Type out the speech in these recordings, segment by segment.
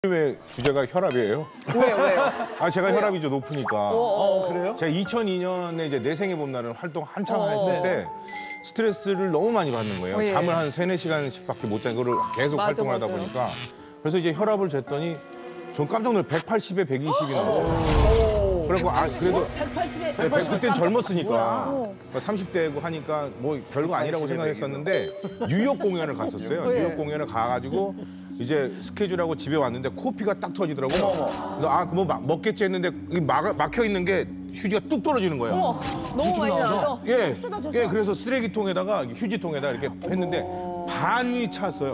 왜 주제가 혈압이에요? 왜요? 아 제가 혈압이 좀 높으니까. 그래요? 제가 2002년에 이제 내 생에 봄 날은 활동 한창 했을 때 스트레스를 너무 많이 받는 거예요. 예. 잠을 한 3-4시간씩밖에 못 자는 거를 계속 활동을 하다 보니까. 그래서 이제 혈압을 쟀더니 전 깜짝 놀래 180에 120이 나왔어요. 그리고 아 그래도 180에 그땐 젊었으니까 30대고 하니까 뭐 별거 아니라고 생각했었는데 뉴욕 공연을 갔었어요. 뉴욕 공연을 가가지고 이제 스케줄하고 집에 왔는데 코피가 딱 터지더라고요. 그래서 아 뭐 먹겠지 했는데 막혀 있는 게 휴지가 뚝 떨어지는 거예요. 너무 많이 나와서? 예, 그래서 쓰레기통에다가 휴지통에다 이렇게 했는데 반이 찼어요.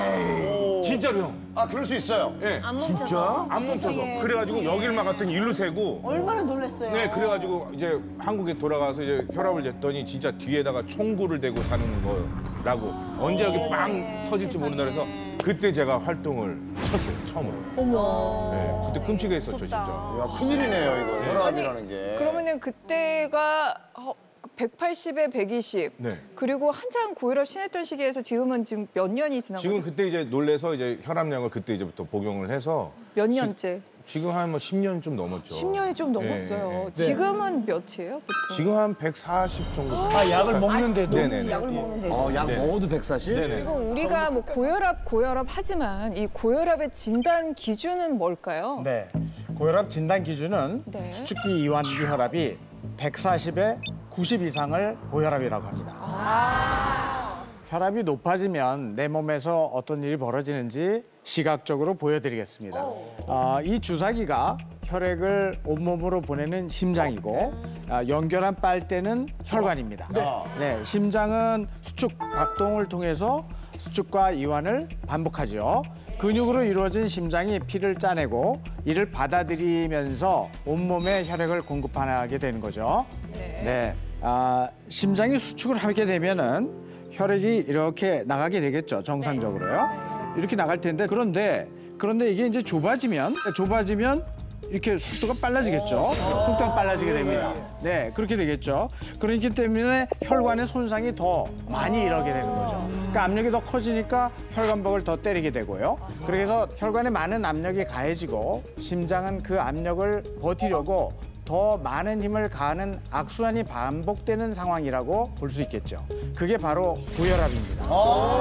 진짜로 형. 아, 그럴 수 있어요. 예. 진짜? 안 멈춰서. 그래가지고 여길 막았더니 일로 새고. 얼마나 놀랐어요. 네, 그래가지고 이제 한국에 돌아가서 이제 혈압을 쟀더니 진짜 뒤에다가 총구를 대고 사는 거라고. 언제 여기 빵 터질지 모른다 그래서 그때 제가 활동을 쳤어요, 처음으로. 어머. 네, 그때 끔찍했었죠, 진짜. 야, 큰일이네요, 이거. 혈압이라는 게. 그러면은 그때가 180에 120. 네. 그리고 한창 고혈압 심했던 시기에서 지금은 지금 몇 년이 지난 지금 거죠? 그때 이제 놀래서 이제 혈압약을 그때 이제부터 복용을 해서 몇 년째? 지금 한 뭐 10년 좀 넘었죠. 10년이 좀 넘었어요. 네, 네. 지금은 몇이에요, 보통? 지금 한 140 정도. 아, 약을 먹는데도? 네네네. 약을 먹는데도. 약 먹어도 140? 네네. 그리고 우리가 뭐 고혈압 하지만 이 고혈압의 진단 기준은 뭘까요? 네, 고혈압 진단 기준은 네. 수축기 이완기 혈압이 140에 90 이상을 고혈압이라고 합니다. 혈압이 높아지면 내 몸에서 어떤 일이 벌어지는지 시각적으로 보여드리겠습니다. 이 주사기가 혈액을 온몸으로 보내는 심장이고 연결한 빨대는 혈관입니다. 네, 심장은 수축 박동을 통해서 수축과 이완을 반복하죠. 근육으로 이루어진 심장이 피를 짜내고 이를 받아들이면서 온몸에 혈액을 공급하게 되는 거죠. 네. 심장이 수축을 하게 되면은 혈액이 이렇게 나가게 되겠죠, 정상적으로요. 이렇게 나갈 텐데 그런데 이게 이제 좁아지면 이렇게 속도가 빨라지겠죠. 속도가 빨라지게 됩니다. 네, 그렇게 되겠죠. 그렇기 때문에 혈관의 손상이 더 많이 일어나게 되는 거죠. 그러니까 압력이 더 커지니까 혈관벽을 더 때리게 되고요. 그래서 혈관에 많은 압력이 가해지고 심장은 그 압력을 버티려고 더 많은 힘을 가하는 악순환이 반복되는 상황이라고 볼 수 있겠죠. 그게 바로 고혈압입니다.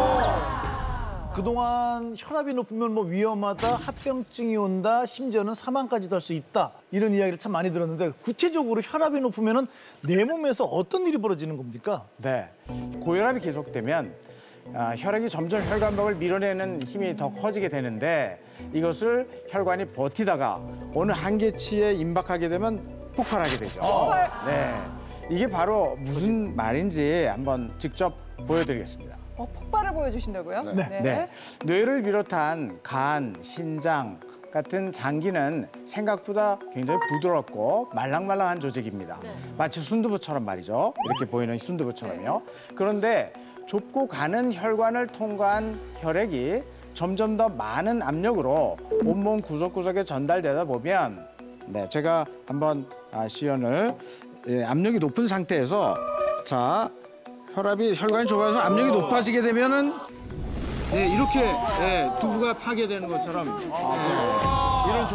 그동안 혈압이 높으면 뭐 위험하다, 합병증이 온다, 심지어는 사망까지도 할 수 있다. 이런 이야기를 참 많이 들었는데 구체적으로 혈압이 높으면 내 몸에서 어떤 일이 벌어지는 겁니까? 네, 고혈압이 계속되면 혈액이 점점 혈관벽을 밀어내는 힘이 더 커지게 되는데 이것을 혈관이 버티다가 어느 한계치에 임박하게 되면 폭발하게 되죠. 네, 이게 바로 무슨 말인지 한번 직접 보여드리겠습니다. 폭발을 보여주신다고요? 네. 뇌를 비롯한 간, 신장 같은 장기는 생각보다 굉장히 부드럽고 말랑말랑한 조직입니다. 마치 순두부처럼 말이죠. 이렇게 보이는 순두부처럼요. 그런데 좁고 가는 혈관을 통과한 혈액이 점점 더 많은 압력으로 온몸 구석구석에 전달되다 보면 네, 제가 한번 시연을 압력이 높은 상태에서 자 혈관이 좁아서 압력이 높아지게 되면은 네, 이렇게 두부가 파괴되는 것처럼 이런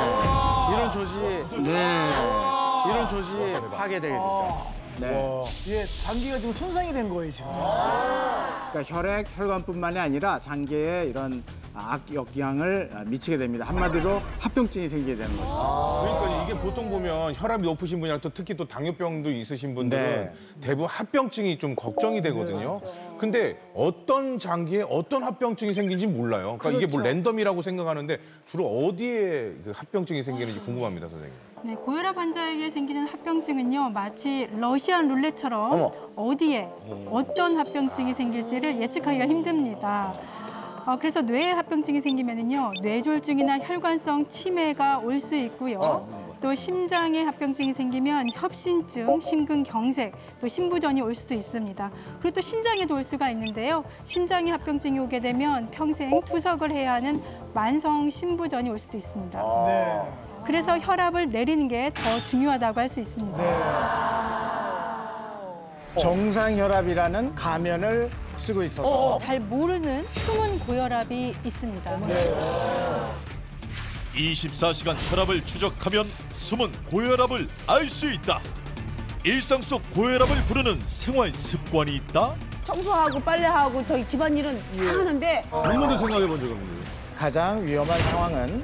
조직이 파괴되게 되죠. 네. 이게 장기가 지금 손상이 된 거예요, 지금. 그러니까 혈관뿐만이 아니라 장기에 이런 악영향을 미치게 됩니다. 한마디로 합병증이 생기게 되는 것이죠. 그러니까 이게 보통 보면 혈압이 높으신 분이랑 또 특히 또 당뇨병도 있으신 분들은 대부분 합병증이 좀 걱정이 되거든요. 근데 어떤 장기에 어떤 합병증이 생긴지 몰라요. 그러니까 이게 뭐 랜덤이라고 생각하는데 주로 어디에 그 합병증이 생기는지 궁금합니다, 선생님. 네, 고혈압 환자에게 생기는 합병증은요, 마치 러시안 룰렛처럼 어디에 어떤 합병증이 생길지를 예측하기가 힘듭니다. 그래서 뇌에 합병증이 생기면은요, 뇌졸중이나 혈관성 치매가 올 수 있고요. 또 심장에 합병증이 생기면 협심증, 심근경색, 또 심부전이 올 수도 있습니다. 그리고 또 신장에도 올 수가 있는데요. 신장에 합병증이 오게 되면 평생 투석을 해야 하는 만성 심부전이 올 수도 있습니다. 그래서 혈압을 내리는 게 더 중요하다고 할 수 있습니다. 정상혈압이라는 가면을 쓰고 있어서 잘 모르는 숨은 고혈압이 있습니다. 24시간 혈압을 추적하면 숨은 고혈압을 알 수 있다. 일상 속 고혈압을 부르는 생활 습관이 있다. 청소하고 빨래하고 저희 집안일은 다 하는데 한 번도 생각해 본 적이 없는데. 가장 위험한 상황은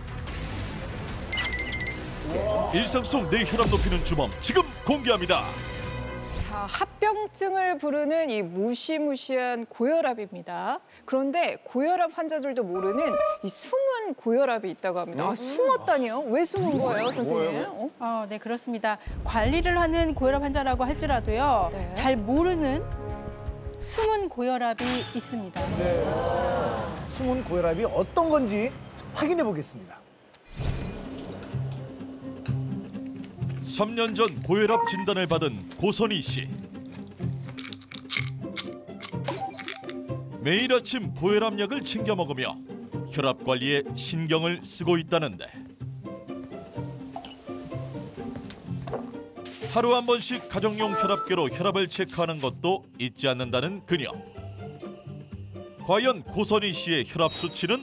일상 속 내 혈압 높이는 주범 지금 공개합니다. 자, 합병증을 부르는 이 무시무시한 고혈압입니다. 그런데 고혈압 환자들도 모르는 이 숨은 고혈압이 있다고 합니다. 아, 숨었다니요? 왜 숨은 거예요, 선생님? 네, 그렇습니다. 관리를 하는 고혈압 환자라고 할지라도요. 네. 잘 모르는 숨은 고혈압이 있습니다. 숨은 고혈압이 어떤 건지 확인해 보겠습니다. 3년 전 고혈압 진단을 받은 고선희 씨. 매일 아침 고혈압 약을 챙겨 먹으며 혈압 관리에 신경을 쓰고 있다는데 하루 한 번씩 가정용 혈압계로 혈압을 체크하는 것도 잊지 않는다는 그녀. 과연 고선희 씨의 혈압 수치는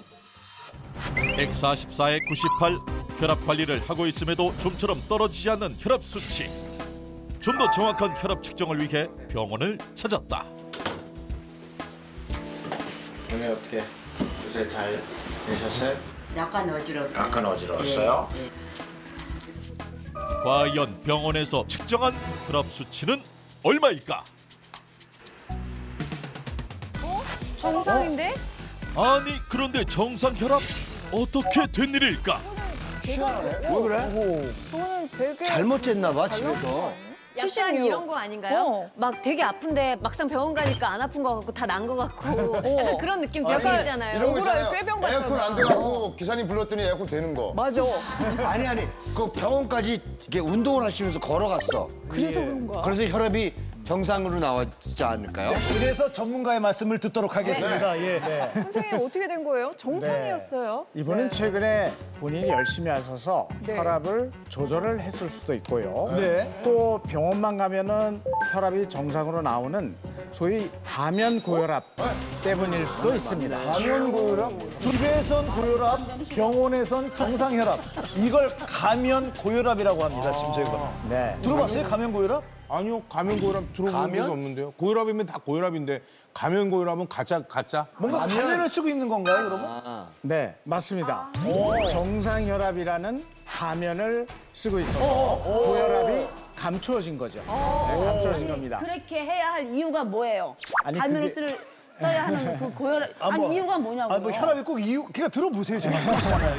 144에 98. 혈압 관리를 하고 있음에도 좀처럼 떨어지지 않는 혈압 수치. 좀 더 정확한 혈압 측정을 위해 병원을 찾았다. 오늘 어떻게 요새 잘 되셨어요? 약간 어지러웠어요. 약간 어지러웠어요? 예, 예. 과연 병원에서 측정한 혈압 수치는 얼마일까? 정상인데? 아니 그런데 정상 혈압 어떻게 된 일일까? 왜 그래? 저는 되게 잘못 쟀나 봐, 잘 집에서. 나온 거 아니에요? 약간 76. 이런 거 아닌가요? 막 되게 아픈데 막상 병원 가니까 안 아픈 거 같고 다 난 거 같고 약간 그런 느낌 들 수 약간 있잖아요. 이런 거 억울하게 있잖아요. 꾀병 같잖아. 에어컨 안 돼갖고 기사님 불렀더니 에어컨 되는 거. 맞아. 아니, 그 병원까지 이렇게 운동을 하시면서 걸어갔어. 그래서 그런가? 그래서 혈압이 정상으로 나왔지 않을까요? 그래서 전문가의 말씀을 듣도록 하겠습니다. 예. 네. 선생님 어떻게 된 거예요? 정상이었어요. 이분은 네. 최근에 본인이 열심히 하셔서 네. 혈압을 조절을 했을 수도 있고요. 네. 또 병원만 가면은 혈압이 정상으로 나오는 소위 가면 고혈압 때문일 수도 있습니다. 가면 고혈압? 집에선 고혈압, 병원에선 정상 혈압. 이걸 가면 고혈압이라고 합니다, 지금 저희가. 네. 들어봤어요? 가면 고혈압? 아니요, 가면 고혈압 들어본 적이 가면? 없는데요. 고혈압이면 다 고혈압인데 가면 고혈압은 가짜. 뭔가 가면을 쓰고 있는 건가요, 그러면? 네, 맞습니다. 정상 혈압이라는 가면을 쓰고 있어서 고혈압이 감추어진 거죠. 네, 감추어진 겁니다. 그렇게 해야 할 이유가 뭐예요? 아니, 가면을 그게- 써야 하는 그 고혈압 아니 이유가 뭐냐고요? 뭐 혈압이 꼭 이유, 그냥 들어보세요, 지금 말씀하시잖아요.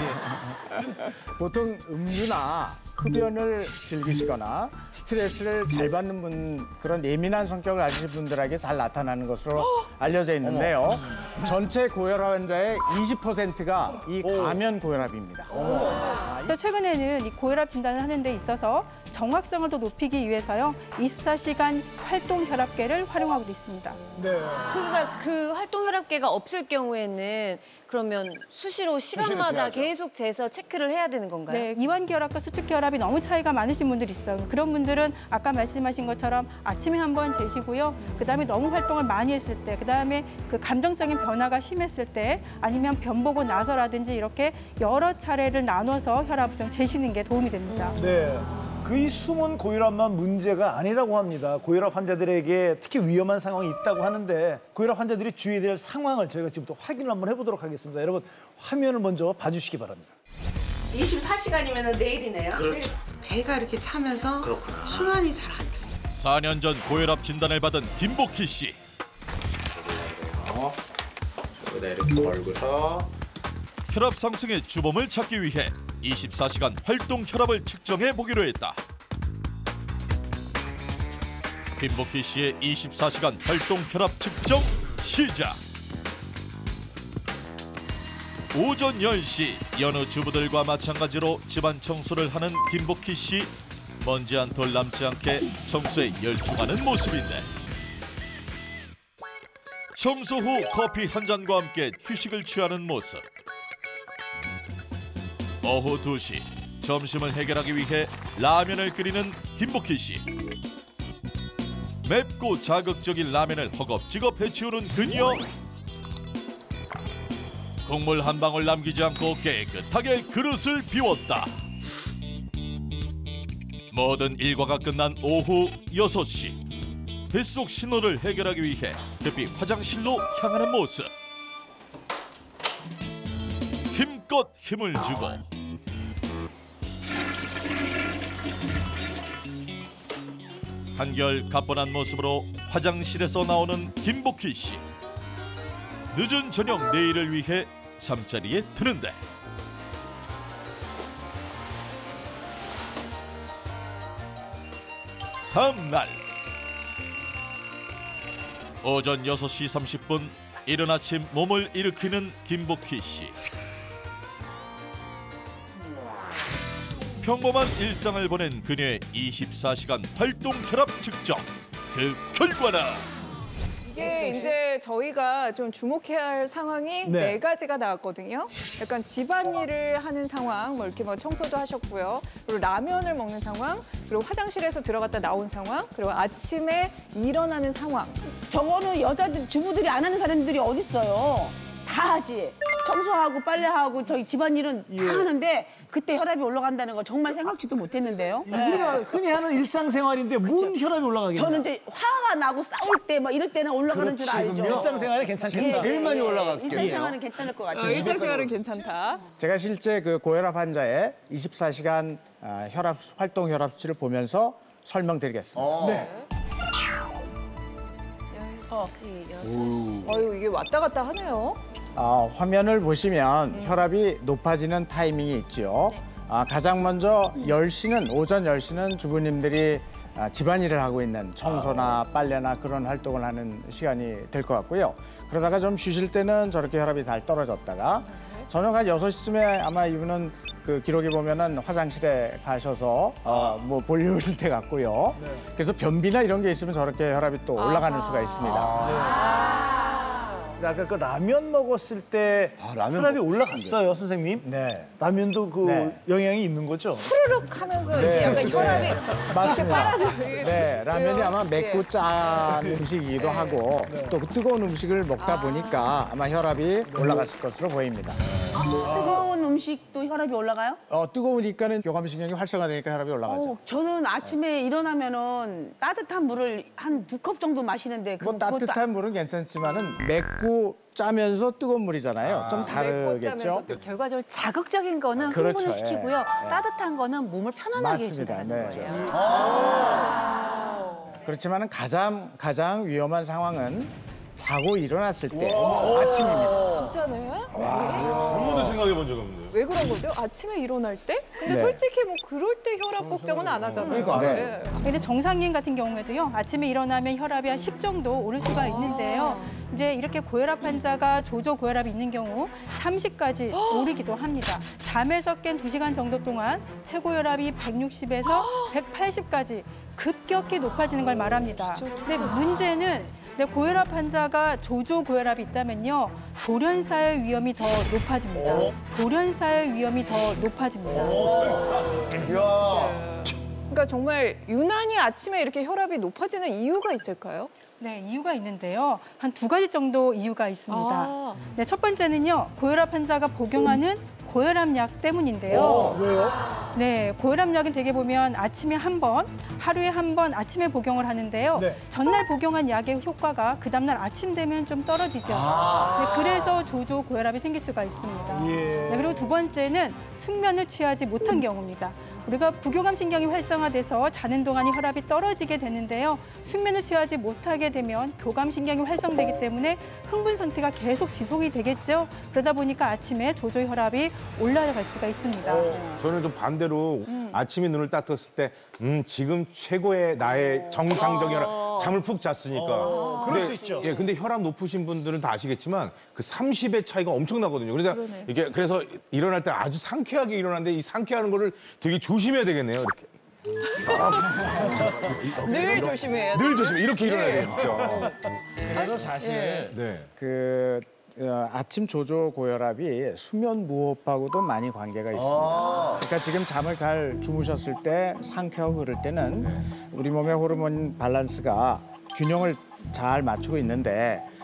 보통 음주나 흡연을 즐기시거나 스트레스를 잘 받는 분, 그런 예민한 성격을 가지신 분들에게 잘 나타나는 것으로 알려져 있는데요. 전체 고혈압 환자의 20%가 이 가면 고혈압입니다. 그래서 최근에는 이 고혈압 진단을 하는 데 있어서 정확성을 더 높이기 위해서요. 24시간 활동 혈압계를 활용하고 있습니다. 그러니까 그 활동 혈압계가 없을 경우에는 그러면 수시로 시간마다 재야죠. 계속 재서 체크를 해야 되는 건가요? 네, 이완기 혈압과 수축기 혈압이 너무 차이가 많으신 분들이 있어요. 그런 분들은 아까 말씀하신 것처럼 아침에 한번 재시고요. 그다음에 너무 활동을 많이 했을 때, 그다음에 그 감정적인 변화가 심했을 때, 아니면 변 보고 나서라든지 이렇게 여러 차례를 나눠서 혈압을 좀 재시는 게 도움이 됩니다. 네. 그 이 숨은 고혈압만 문제가 아니라고 합니다. 고혈압 환자들에게 특히 위험한 상황이 있다고 하는데 고혈압 환자들이 주의해야 될 상황을 저희가 지금부터 확인을 한번 해보도록 하겠습니다. 여러분 화면을 먼저 봐주시기 바랍니다. 24시간이면 내일이네요. 그렇죠. 배가 이렇게 차면서 순환이 잘 안 돼. 4년 전 고혈압 진단을 받은 김복희 씨. 여기다 이렇게 걸고서 혈압 상승의 주범을 찾기 위해 24시간 활동 혈압을 측정해 보기로 했다. 김복희 씨의 24시간 활동 혈압 측정 시작. 오전 10시 여느 주부들과 마찬가지로 집안 청소를 하는 김복희 씨. 먼지 한 톨 남지 않게 청소에 열중하는 모습인데 청소 후 커피 한 잔과 함께 휴식을 취하는 모습. 오후 2시 점심을 해결하기 위해 라면을 끓이는 김복희 씨. 맵고 자극적인 라면을 허겁지겁 해치우는 그녀. 국물 한 방울 남기지 않고 깨끗하게 그릇을 비웠다. 모든 일과가 끝난 오후 6시. 뱃속 신호를 해결하기 위해 급히 화장실로 향하는 모습. 힘껏 힘을 주고 한결 가뿐한 모습으로 화장실에서 나오는 김복희 씨. 늦은 저녁 내일을 위해 잠자리에 드는데 다음 날 오전 6시 30분 이른 아침 몸을 일으키는 김복희 씨. 평범한 일상을 보낸 그녀의 24시간 활동 혈압 측정. 그 결과는 이게 이제 저희가 좀 주목해야 할 상황이 네 가지가 나왔거든요. 약간 집안일을 하는 상황, 뭐 이렇게 뭐 청소도 하셨고요. 그리고 라면을 먹는 상황, 그리고 화장실에서 들어갔다 나온 상황, 그리고 아침에 일어나는 상황. 저거는 여자들, 주부들이 안 하는 사람들이 어딨어요. 다 하지. 청소하고 빨래하고 저희 집안일은 다 하는데 그때 혈압이 올라간다는 거 정말 생각지도 못했는데요. 우리가 흔히 하는 일상생활인데 뭔 혈압이 올라가겠냐. 저는 이제 화가 나고 싸울 때 막 이럴 때는 올라가는 줄 알죠. 일상생활에 괜찮겠다. 제일 많이 올라갈게요. 일상생활은 괜찮을 것 같아요. 일상생활은 괜찮다. 제가 실제 그 고혈압 환자의 24시간 활동 혈압 수치를 보면서 설명드리겠습니다. 네. 어유 이게 왔다 갔다 하네요. 화면을 보시면 혈압이 높아지는 타이밍이 있죠. 가장 먼저 10시는 오전 10시는 주부님들이 집안일을 하고 있는 청소나 빨래나 그런 활동을 하는 시간이 될 것 같고요. 그러다가 좀 쉬실 때는 저렇게 혈압이 달 떨어졌다가 저녁 한 6시쯤에 아마 이분은 그 기록에 보면은 화장실에 가셔서 뭐 볼일 오실 때 같고요. 그래서 변비나 이런 게 있으면 저렇게 혈압이 또 올라가는 수가 있습니다. 아까 그 라면 먹었을 때 혈압이 올라갔어요, 선생님? 네. 라면도 그 영향이 있는 거죠? 후루룩 하면서 이렇게 약간 혈압이 맞습니다. 빨아줘요. 네, 라면이 아마 맵고 짠 음식이기도 하고 또 그 뜨거운 음식을 먹다 보니까 아마 혈압이 올라갔을 것으로 보입니다. 뜨거운 음식도 혈압이 올라가요? 뜨거우니까는 교감신경이 활성화되니까 혈압이 올라가죠. 저는 아침에 일어나면은 따뜻한 물을 한 2컵 정도 마시는데 뭐 따뜻한 물은 괜찮지만은 맵고 짜면서 뜨거운 물이잖아요. 좀 다르겠죠. 결과적으로 자극적인 거는 그렇죠. 흥분을 시키고요. 예. 따뜻한 거는 몸을 편안하게 맞습니다. 해준다는 네. 거예요. 그렇지만은 가장 위험한 상황은 자고 일어났을 때 아침입니다. 진짜네? 한 번도 생각해 본 적 없는데. 왜 그런 거죠? 아침에 일어날 때? 근데 네. 솔직히 뭐 그럴 때 혈압 걱정은 안 하잖아요. 그러니까. 네. 근데 정상인 같은 경우에도요, 아침에 일어나면 혈압이 한 10 정도 오를 수가 있는데요. 이제 이렇게 고혈압 환자가 조저 고혈압이 있는 경우 30까지 오르기도 합니다. 잠에서 깬 2시간 정도 동안 최고 혈압이 160에서 180까지 급격히 높아지는 걸 말합니다. 근데 문제는 고혈압 환자가 조저 고혈압이 있다면요, 돌연사의 위험이 더 높아집니다. 돌연사의 위험이 더 높아집니다. 그러니까 정말 유난히 아침에 이렇게 혈압이 높아지는 이유가 있을까요? 네, 이유가 있는데요. 한 2가지 정도 이유가 있습니다. 네, 첫 번째는요, 고혈압 환자가 복용하는 고혈압약 때문인데요. 왜요? 네, 고혈압약은 대개 보면 아침에 한 번, 하루에 한 번 아침에 복용을 하는데요. 네. 전날 복용한 약의 효과가 그 다음날 아침 되면 좀 떨어지죠. 네, 그래서 조저 고혈압이 생길 수가 있습니다. 네, 그리고 두 번째는 숙면을 취하지 못한 경우입니다. 우리가 부교감 신경이 활성화돼서 자는 동안 혈압이 떨어지게 되는데요. 숙면을 취하지 못하게 되면 교감 신경이 활성되기 때문에 흥분 상태가 계속 지속이 되겠죠. 그러다 보니까 아침에 조저 혈압이 올라갈 수가 있습니다. 저는 좀 반대로 아침에 눈을 딱 떴을 때 지금 최고의 나의 정상적인 혈압, 잠을 푹 잤으니까. 그럴 수 있죠. 예, 근데 혈압 높으신 분들은 다 아시겠지만 그 30의 차이가 엄청나거든요. 그래서 일어날 때 아주 상쾌하게 일어나는데 이 상쾌한 거를 되게 조심해야 되겠네요. 이렇게. 늘 조심해야 늘 조심해. 이렇게 일어나야 돼요, 진짜. 그래서 사실 네. 아침 조저 고혈압이 수면 무호흡하고도 많이 관계가 있습니다. 그러니까 지금 잠을 잘 주무셨을 때 상쾌하고 그럴 때는 우리 몸의 호르몬 밸런스가 균형을 잘 맞추고 있는데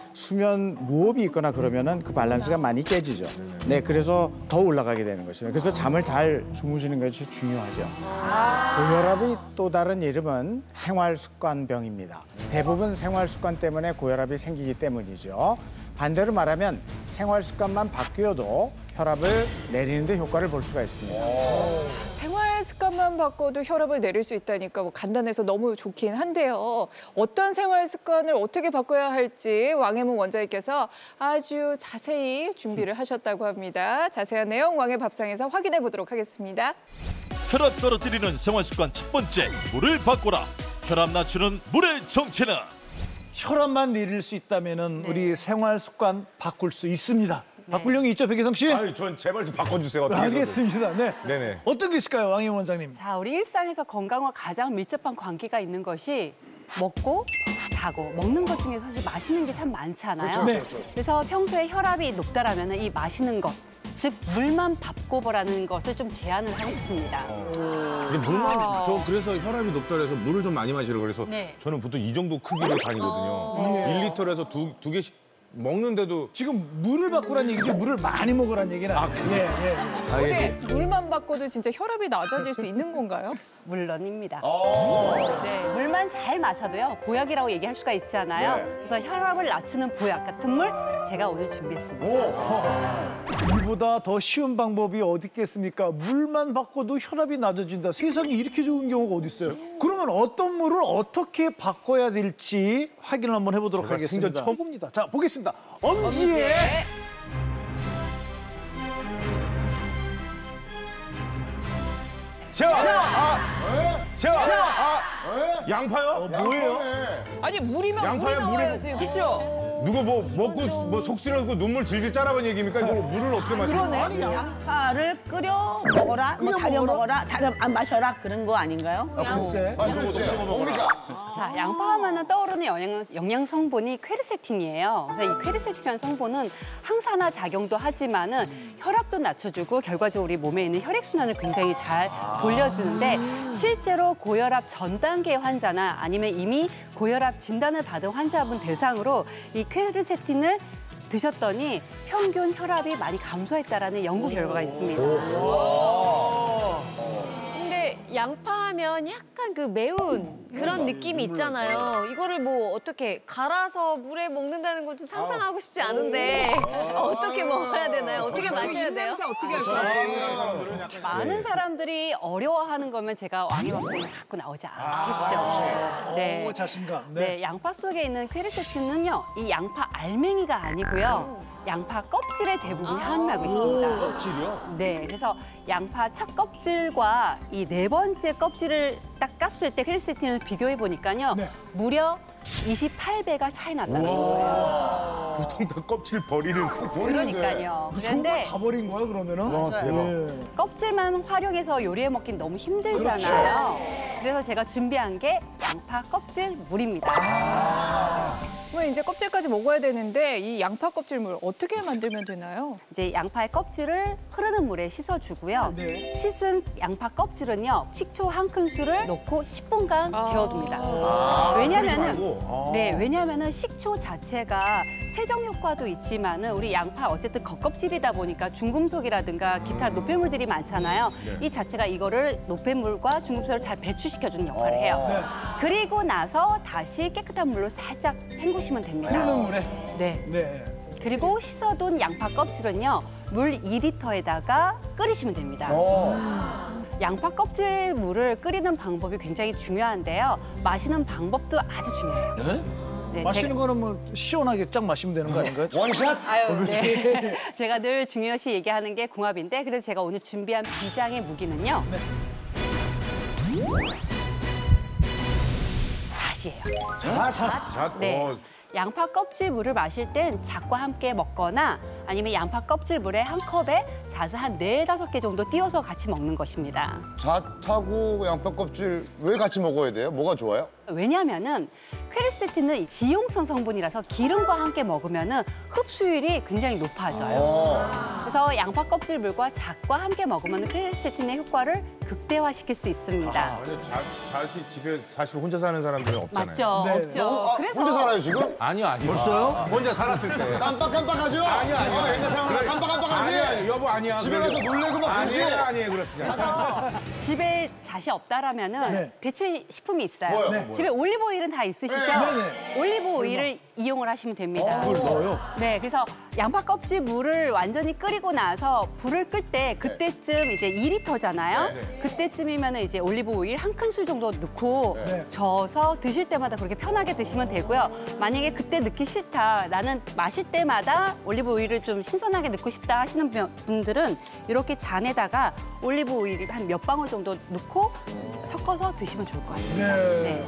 수면 무호흡이 있거나 그러면은 그 밸런스가 많이 깨지죠. 네, 그래서 더 올라가게 되는 것입니다. 그래서 잠을 잘 주무시는 것이 중요하죠. 고혈압이 또 다른 이름은 생활습관병입니다. 대부분 생활습관 때문에 고혈압이 생기기 때문이죠. 반대로 말하면 생활습관만 바뀌어도 혈압을 내리는 데 효과를 볼 수가 있습니다. 생활 습관만 바꿔도 혈압을 내릴 수 있다니까 뭐 간단해서 너무 좋긴 한데요. 어떤 생활 습관을 어떻게 바꿔야 할지 왕혜문 원장님께서 아주 자세히 준비를 하셨다고 합니다. 자세한 내용 왕의 밥상에서 확인해 보도록 하겠습니다. 혈압 떨어뜨리는 생활습관 첫 번째, 물을 바꿔라. 혈압 낮추는 물의 정체는? 혈압만 내릴 수 있다면은 우리 생활 습관 바꿀 수 있습니다. 바꿀 용이 있죠, 백혜성 씨? 아유, 전 제발 좀 바꿔주세요. 어떻게 해서든. 알겠습니다. 네. 네네. 어떤 게 있을까요, 왕혜문 원장님? 자, 우리 일상에서 건강과 가장 밀접한 관계가 있는 것이 먹고 자고 먹는 것 중에 사실 마시는 게 참 많잖아요. 그렇죠. 네. 그래서 평소에 혈압이 높다라면 이 마시는 것, 즉 물만 밥고보라는 것을 좀 제안을 하고 싶습니다. 근데 물만 저 그래서 혈압이 높다 그래서 물을 좀 많이 마시라고 그래서 네. 저는 보통 이 정도 크기로 다니거든요. 1리터에서 두 개씩 먹는데도 지금 물을 바꾸란 얘기죠. 물을 많이 먹으란 얘기는 아니에요. 예. 근데 물만 바꿔도 진짜 혈압이 낮아질 수 있는 건가요? 물론입니다. 네, 물만 잘 마셔도요 보약이라고 얘기할 수가 있잖아요. 네. 그래서 혈압을 낮추는 보약 같은 물 제가 오늘 준비했습니다. 이보다 더 쉬운 방법이 어디 있겠습니까? 물만 바꿔도 혈압이 낮아진다. 세상에 이렇게 좋은 경우가 어디 있어요? 그러면 어떤 물을 어떻게 바꿔야 될지 확인을 한번 해보도록 제가 하겠습니다. 생전 처음 봅니다. 자, 보겠습니다. 엄지의 양파요? 뭐예요? 아니 물이면 물이 양파야, 물이 나와야지, 그렇죠? 누구 뭐 먹고 뭐 속 쓰려고 눈물 질질 짜라는 얘기입니까? 이거 물을 어떻게 마셔요? 그러네. 양파를 끓여 먹어라, 뭐 달여 먹어라, 달여 안 마셔라 그런 거 아닌가요? 글쎄. 자, 양파하면 떠오르는 영양 성분이 퀘르세틴이에요. 그래서 이 퀘르세틴이라는 성분은 항산화 작용도 하지만은 혈압도 낮춰주고 결과적으로 우리 몸에 있는 혈액순환을 굉장히 잘 돌려주는데 실제로 고혈압 전 단계 환자나 아니면 이미 고혈압 진단을 받은 환자분 대상으로 이 퀘르세틴을 드셨더니 평균 혈압이 많이 감소했다라는 연구 결과가 있습니다. 근데 양파하면 약간 그 매운 그런 느낌이 있잖아요. 이거를 뭐 어떻게 갈아서 물에 먹는다는 건 좀 상상하고 싶지 않은데 어떻게 먹어야 되나요? 어떻게 마셔야 돼요? 어떻게 할 거예요? 많은 사람들이 어려워하는 거면 제가 왕의 밥상에 갖고 나오지 않겠죠. 네. 오, 자신감. 네, 양파 속에 있는 퀘르세틴은요, 이 양파 알맹이가 아니고요. 양파 껍질에 대부분 함유하고 있습니다. 껍질이요? 네, 그래서 양파 첫 껍질과 이 네 번째 껍질을 딱 깠을 때 퀘르세틴을 비교해 보니까요, 무려 28배가 차이 났다는 거예요. 보통 다 껍질 버리는 그러니까요. 정말 다 버린 거야, 그러면은? 맞아요. 대박. 껍질만 활용해서 요리해 먹긴 너무 힘들잖아요. 그래서 제가 준비한 게 양파 껍질 물입니다. 그럼 이제 껍질까지 먹어야 되는데 이 양파 껍질물 어떻게 만들면 되나요? 이제 양파의 껍질을 흐르는 물에 씻어주고요. 씻은 양파 껍질은요, 식초 한 큰술을 넣고 10분간 재워둡니다. 왜냐면은 식초 자체가 세정 효과도 있지만은 우리 양파 어쨌든 겉껍질이다 보니까 중금속이라든가 기타 노폐물들이 많잖아요. 이 자체가 이거를 노폐물과 중금속을 잘 배출시켜주는 역할을 해요. 그리고 나서 다시 깨끗한 물로 살짝 헹구시면 됩니다. 흐르는 물에? 네. 그리고 씻어둔 양파 껍질은요, 물 2리터에다가 끓이시면 됩니다. 양파 껍질 물을 끓이는 방법이 굉장히 중요한데요. 마시는 방법도 아주 중요해요. 네, 마시는 거는 뭐 시원하게 쫙 마시면 되는 거 아닌가요? 원샷? 아유, 네. 제가 늘 중요시 얘기하는 게 궁합인데, 그래서 제가 오늘 준비한 비장의 무기는요. 잣이에요. 잣? 네. 양파 껍질 물을 마실 땐 잣과 함께 먹거나 아니면 양파 껍질 물에 한 컵에 잣을 한 4-5개 정도 띄워서 같이 먹는 것입니다. 잣하고 양파 껍질 왜 같이 먹어야 돼요? 뭐가 좋아요? 왜냐하면은 퀘르세틴은 지용성 성분이라서 기름과 함께 먹으면은 흡수율이 굉장히 높아져요. 그래서 양파 껍질물과 잣과 함께 먹으면 퀘르세틴의 효과를 극대화시킬 수 있습니다. 잣이 집에 사실 혼자 사는 사람들은 없잖아요. 맞죠, 네. 없죠. 그래서 혼자 살아요 지금? 아니요. 벌써요? 혼자 살았을 때. 깜빡깜빡하죠? 아니야. 옛날 사람 깜빡깜빡하지? 아니야, 여보 아니야. 집에 가서 놀래고 막 그러지? 아니에요, 그렇습니다. 집에 잣이 없다라면은 네. 대체 식품이 있어요. 뭐요? 네. 집에 올리브 오일은 다 있으시죠? 네. 올리브 오일을 이용을 하시면 됩니다. 그걸 넣어요? 네, 그래서 양파 껍질 물을 완전히 끓이고 나서 불을 끌 때 그때쯤 이제 2리터잖아요. 그때쯤이면 이제 올리브 오일 한 큰술 정도 넣고 저어서 드실 때마다 그렇게 편하게 드시면 되고요. 만약에 그때 넣기 싫다, 나는 마실 때마다 올리브 오일을 좀 신선하게 넣고 싶다 하시는 분들은 이렇게 잔에다가 올리브 오일 한 몇 방울 정도 넣고 섞어서 드시면 좋을 것 같습니다. 네.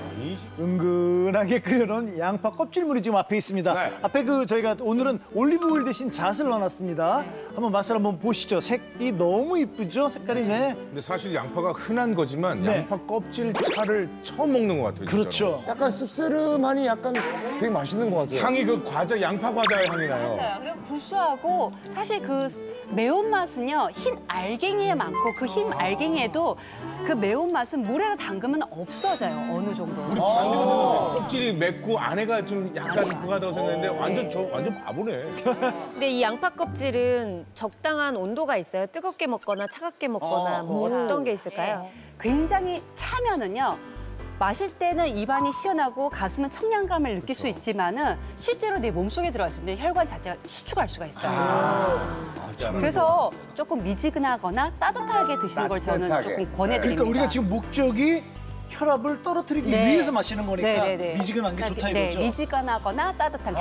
은근하게 끓여놓은 양파 껍질물이 지금 앞에 있습니다. 앞에 저희가 오늘은 올리브 오일 대신 잣을 넣어놨습니다. 한번 맛을 한번 보시죠. 색이 너무 이쁘죠? 색깔이. 네. 근데 사실 양파가 흔한 거지만 네. 양파 껍질 차를 처음 먹는 것 같아요. 진짜로. 그렇죠. 약간 씁쓸하니 약간 되게 맛있는 것 같아요. 향이 그 과자, 양파 과자의 향이 나요. 맞아요. 그리고 구수하고 사실 그 매운맛은요, 흰 알갱이에 많고 그 흰 알갱이에도 그 매운맛은 물에다 담그면 없어져요, 어느 정도. 우리 반대로 생각해. 껍질이 맵고 안에가 좀 약간 그거하다고 생각했는데 완전 바보네. 근데 이 양파 껍질은 적당한 온도가 있어요? 뜨겁게 먹거나 차갑게 먹거나 뭐 어떤 게 있을까요? 굉장히 차면은요, 마실 때는 입안이 시원하고 가슴은 청량감을 느낄 수 있지만은 실제로 내 몸속에 들어갔을 때 혈관 자체가 수축할 수가 있어요. 그래서 조금 미지근하거나 따뜻하게 드시는 걸 저는 조금 권해드립니다. 그러니까 우리가 지금 목적이 혈압을 떨어뜨리기 위해서 마시는 거니까 미지근한 게 좋다 이거죠? 네, 미지근하거나 따뜻한 게.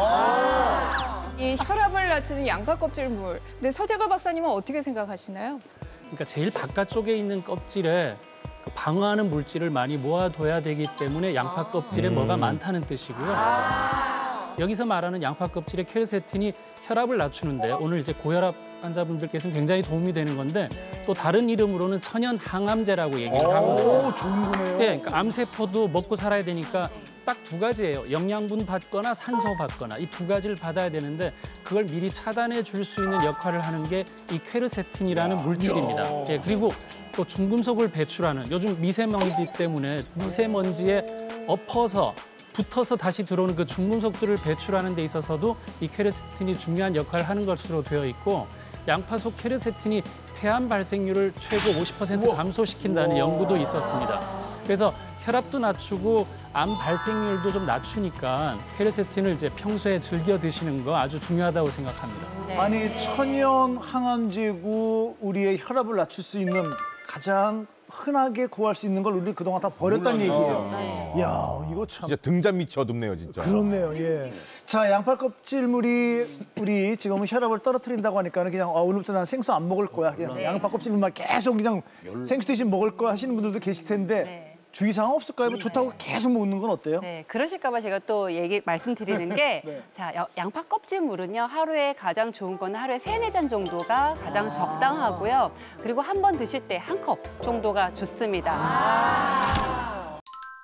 이 혈압을 낮추는 양파 껍질물. 근데 서재걸 박사님은 어떻게 생각하시나요? 그러니까 제일 바깥쪽에 있는 껍질에 그 방어하는 물질을 많이 모아둬야 되기 때문에 양파 껍질에 뭐가 많다는 뜻이고요. 여기서 말하는 양파 껍질의 퀘르세틴이 혈압을 낮추는데 오늘 이제 고혈압 환자분들께서는 굉장히 도움이 되는 건데 또 다른 이름으로는 천연 항암제라고 얘기를 하거든요. 좋은 거네요. 네, 그러니까 암세포도 먹고 살아야 되니까 딱 두 가지예요. 영양분 받거나 산소 받거나 이 두 가지를 받아야 되는데 그걸 미리 차단해 줄 수 있는 역할을 하는 게 이 퀘르세틴이라는 물질입니다. 예, 그리고 또 중금속을 배출하는 요즘 미세먼지 때문에 미세먼지에 엎어서 붙어서 다시 들어오는 그 중금속들을 배출하는 데 있어서도 이 퀘르세틴이 중요한 역할을 하는 것으로 되어 있고 양파 속 퀘르세틴이 폐암 발생률을 최고 50% 감소시킨다는 연구도 있었습니다. 그래서 혈압도 낮추고 암 발생률도 좀 낮추니까 퀘르세틴을 이제 평소에 즐겨 드시는 거 아주 중요하다고 생각합니다. 네. 아니 천연 항암제고 우리의 혈압을 낮출 수 있는 가장 흔하게 구할 수 있는 걸 우리 그동안 다 버렸다는 얘기예요. 네. 이야 이거 참. 진짜 등잔 밑이 어둡네요, 진짜. 그렇네요. 예. 자 양파 껍질물이 우리 지금은 혈압을 떨어뜨린다고 하니까는 그냥 오늘부터 난 생수 안 먹을 거야. 그냥 양파 껍질물만 계속 그냥 생수 대신 먹을 거야 하시는 분들도 계실 텐데. 주의사항 없을까요? 뭐 좋다고 계속 먹는 건 어때요? 네, 그러실까 봐 제가 또 말씀드리는 게 자, 양파 껍질물은요. 하루에 가장 좋은 건 하루에 3-4잔 정도가 가장 적당하고요. 그리고 한 번 드실 때 한 컵 정도가 좋습니다.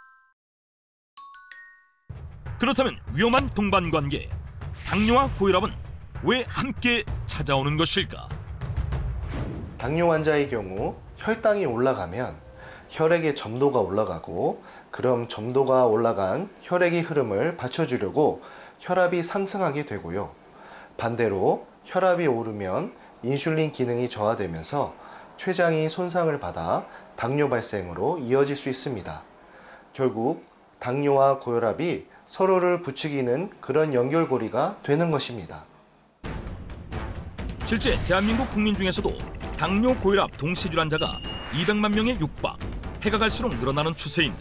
그렇다면 위험한 동반관계 당뇨와 고혈압은 왜 함께 찾아오는 것일까? 당뇨 환자의 경우 혈당이 올라가면 혈액의 점도가 올라가고 그럼 점도가 올라간 혈액의 흐름을 받쳐주려고 혈압이 상승하게 되고요. 반대로 혈압이 오르면 인슐린 기능이 저하되면서 췌장이 손상을 받아 당뇨 발생으로 이어질 수 있습니다. 결국 당뇨와 고혈압이 서로를 부추기는 그런 연결고리가 되는 것입니다. 실제 대한민국 국민 중에서도 당뇨, 고혈압 동시 질환자가 200만 명에 육박, 해가 갈수록 늘어나는 추세인데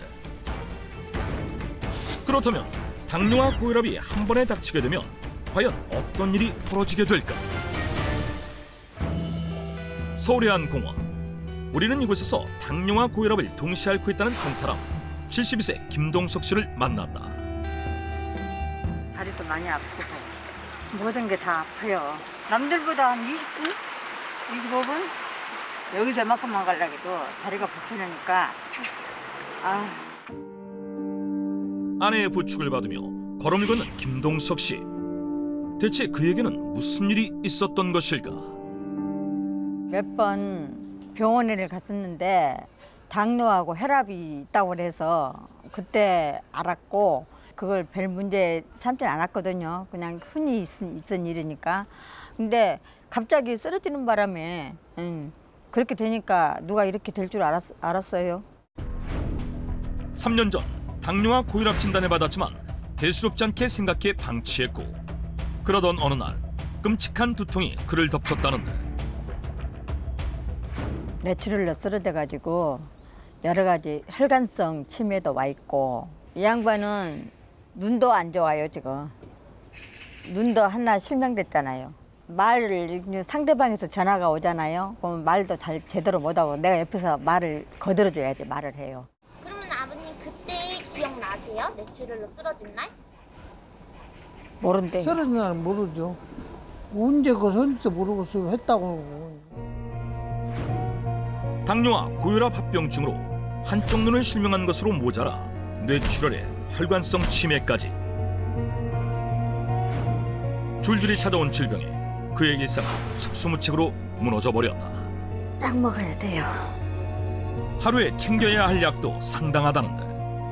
그렇다면 당뇨와 고혈압이 한 번에 닥치게 되면 과연 어떤 일이 벌어지게 될까? 서울의 한 공원. 우리는 이곳에서 당뇨와 고혈압을 동시에 앓고 있다는 한 사람, 72세 김동석 씨를 만났다. 다리도 많이 아프고 모든 게 다 아파요. 남들보다 한 20분? 25분? 여기서 이만큼만 가려고 해도 다리가 불편하니까 아내의 부축을 받으며 걸음을 걷는 김동석 씨. 대체 그에게는 무슨 일이 있었던 것일까? 몇 번 병원에 갔었는데 당뇨하고 혈압이 있다고 해서 그때 알았고 그걸 별 문제 삼진 않았거든요. 그냥 흔히 있은 일이니까. 근데 갑자기 쓰러지는 바람에 그렇게 되니까 누가 이렇게 될 줄 알았어요. 3년 전 당뇨와 고혈압 진단을 받았지만 대수롭지 않게 생각해 방치했고 그러던 어느 날 끔찍한 두통이 그를 덮쳤다는데 뇌출혈로 쓰러져가지고 여러 가지 혈관성 치매도 와 있고 이 양반은 눈도 안 좋아요 지금. 눈도 하나 실명됐잖아요. 말을 상대방에서 전화가 오잖아요. 그러면 말도 잘 제대로 못하고 내가 옆에서 말을 거들어줘야지 말을 해요. 그러면 아버님 그때 기억나세요? 뇌출혈로 쓰러진 날? 모른대. 쓰러진 날 모르죠. 언제 그 선지도 모르고 했다고. 당뇨와 고혈압 합병증으로 한쪽 눈을 실명한 것으로 모자라 뇌출혈에 혈관성 치매까지 줄줄이 찾아온 질병에 그의 일상은 속수무책으로 무너져 버렸다. 약 먹어야 돼요. 하루에 챙겨야 할 약도 상당하다는데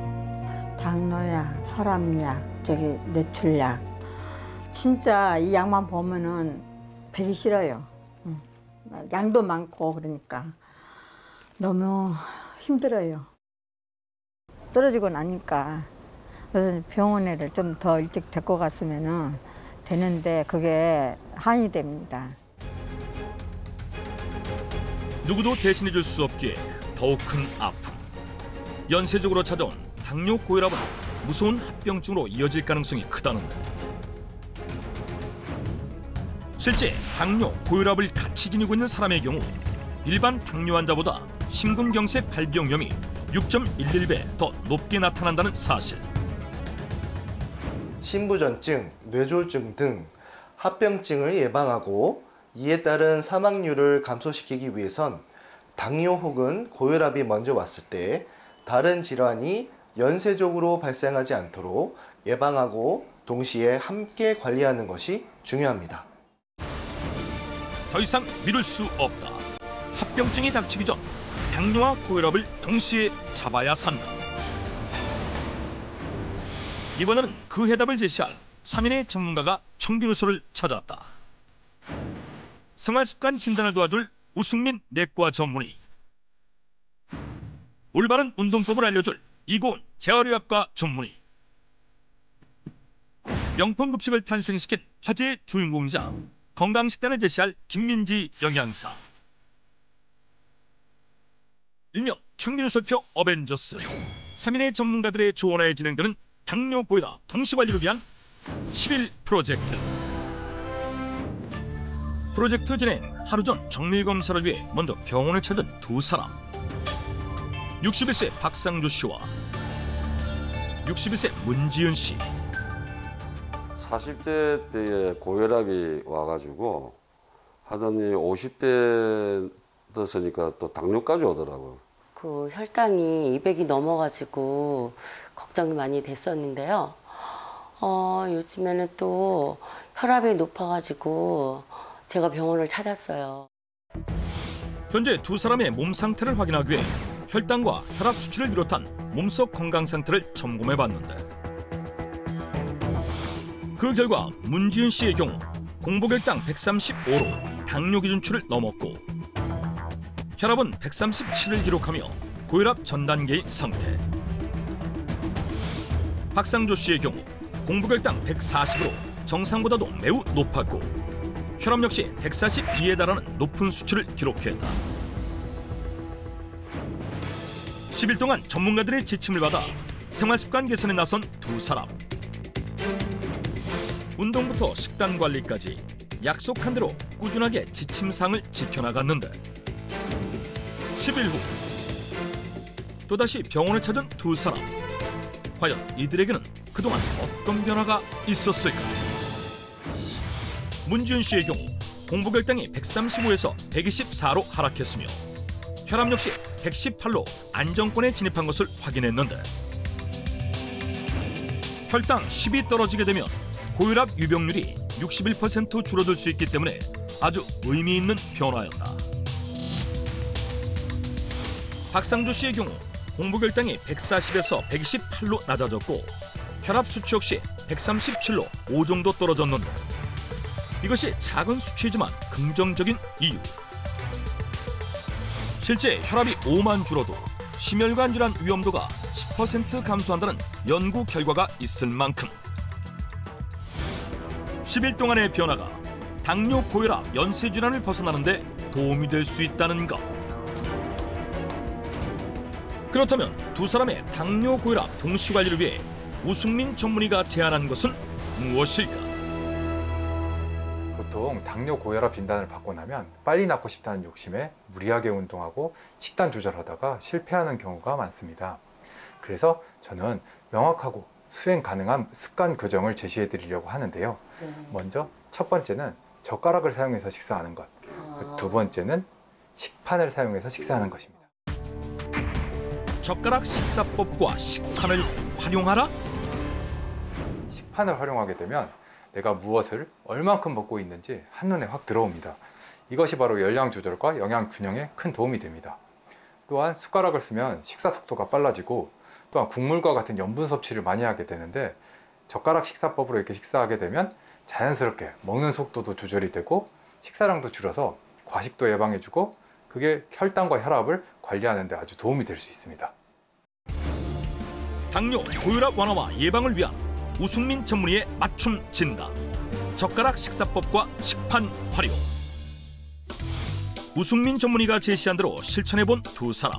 당뇨약, 혈압약, 뇌출약. 진짜 이 약만 보면은 되기 싫어요. 양도 많고 그러니까 너무 힘들어요. 떨어지고 나니까 그래서 병원에를 좀 더 일찍 데리고 갔으면은 되는데 그게 한이 됩니다. 누구도 대신해줄 수 없기에 더욱 큰 아픔. 연쇄적으로 찾아온 당뇨 고혈압은 무서운 합병증으로 이어질 가능성이 크다는데 실제 당뇨 고혈압을 같이 지니고 있는 사람의 경우 일반 당뇨 환자보다 심근경색 발병 위험이 6.11배 더 높게 나타난다는 사실. 심부전증, 뇌졸중 등 합병증을 예방하고 이에 따른 사망률을 감소시키기 위해선 당뇨 혹은 고혈압이 먼저 왔을 때 다른 질환이 연쇄적으로 발생하지 않도록 예방하고 동시에 함께 관리하는 것이 중요합니다. 더 이상 미룰 수 없다. 합병증이 닥치기 전 당뇨와 고혈압을 동시에 잡아야 산다. 이번에는 그 해답을 제시할 3인의 전문가가 청비노소를 찾았다. 생활습관 진단을 도와줄 우승민 내과 전문의, 올바른 운동법을 알려줄 이고은 재활의학과 전문의, 명품 급식을 탄생시킨 화제의 주인공이자 건강식단을 제시할 김민지 영양사, 일명 청비노소표 어벤져스 3인의 전문가들의 조언하에 진행되는 당뇨 고혈압 동시관리를 위한 11 프로젝트. 프로젝트 진행 하루 전 정밀검사를 위해 먼저 병원을 찾은 두 사람. 61세 박상조 씨와 61세 문지은 씨. 40대 때에 고혈압이 와가지고 하더니 50대 됐으니까 또 당뇨까지 오더라고요. 그 혈당이 200이 넘어가지고 걱정이 많이 됐었는데요. 요즘에는 또 혈압이 높아가지고 제가 병원을 찾았어요. 현재 두 사람의 몸 상태를 확인하기 위해 혈당과 혈압 수치를 비롯한 몸속 건강 상태를 점검해봤는데 그 결과 문지은 씨의 경우 공복혈당 135로 당뇨 기준치를 넘었고 혈압은 137을 기록하며 고혈압 전 단계인 상태. 박상조 씨의 경우 공복혈당 140으로 정상보다도 매우 높았고 혈압 역시 142에 달하는 높은 수치를 기록했다. 10일 동안 전문가들의 지침을 받아 생활습관 개선에 나선 두 사람. 운동부터 식단 관리까지 약속한 대로 꾸준하게 지침사항을 지켜나갔는데 10일 후 또다시 병원을 찾은 두 사람. 과연 이들에게는 그동안 어떤 변화가 있었을까? 문지은 씨의 경우 공복혈당이 135에서 124로 하락했으며 혈압 역시 118로 안정권에 진입한 것을 확인했는데 혈당 10이 떨어지게 되면 고혈압 유병률이 61% 줄어들 수 있기 때문에 아주 의미 있는 변화였다. 박상조 씨의 경우 공복혈당이 140에서 128로 낮아졌고 혈압 수치 역시 137로 5 정도 떨어졌는데 이것이 작은 수치이지만 긍정적인 이유. 실제 혈압이 5만 줄어도 심혈관 질환 위험도가 10% 감소한다는 연구 결과가 있을 만큼 10일 동안의 변화가 당뇨, 고혈압, 연쇄 질환을 벗어나는 데 도움이 될 수 있다는 것. 그렇다면 두 사람의 당뇨, 고혈압 동시 관리를 위해 우승민 전문의가 제안한 것은 무엇일까? 보통 당뇨, 고혈압 진단을 받고 나면 빨리 낫고 싶다는 욕심에 무리하게 운동하고 식단 조절하다가 실패하는 경우가 많습니다. 그래서 저는 명확하고 수행 가능한 습관 교정을 제시해 드리려고 하는데요. 먼저 첫 번째는 젓가락을 사용해서 식사하는 것. 두 번째는 식판을 사용해서 식사하는 것입니다. 젓가락 식사법과 식판을 활용하라? 식판을 활용하게 되면 내가 무엇을 얼만큼 먹고 있는지 한눈에 확 들어옵니다. 이것이 바로 열량 조절과 영양 균형에 큰 도움이 됩니다. 또한 숟가락을 쓰면 식사 속도가 빨라지고 또한 국물과 같은 염분 섭취를 많이 하게 되는데 젓가락 식사법으로 이렇게 식사하게 되면 자연스럽게 먹는 속도도 조절이 되고 식사량도 줄여서 과식도 예방해주고 그게 혈당과 혈압을 관리하는 데 아주 도움이 될 수 있습니다. 당뇨, 고혈압 완화와 예방을 위한 우승민 전문의의 맞춤 진단. 젓가락 식사법과 식판 활용. 우승민 전문의가 제시한 대로 실천해본 두 사람.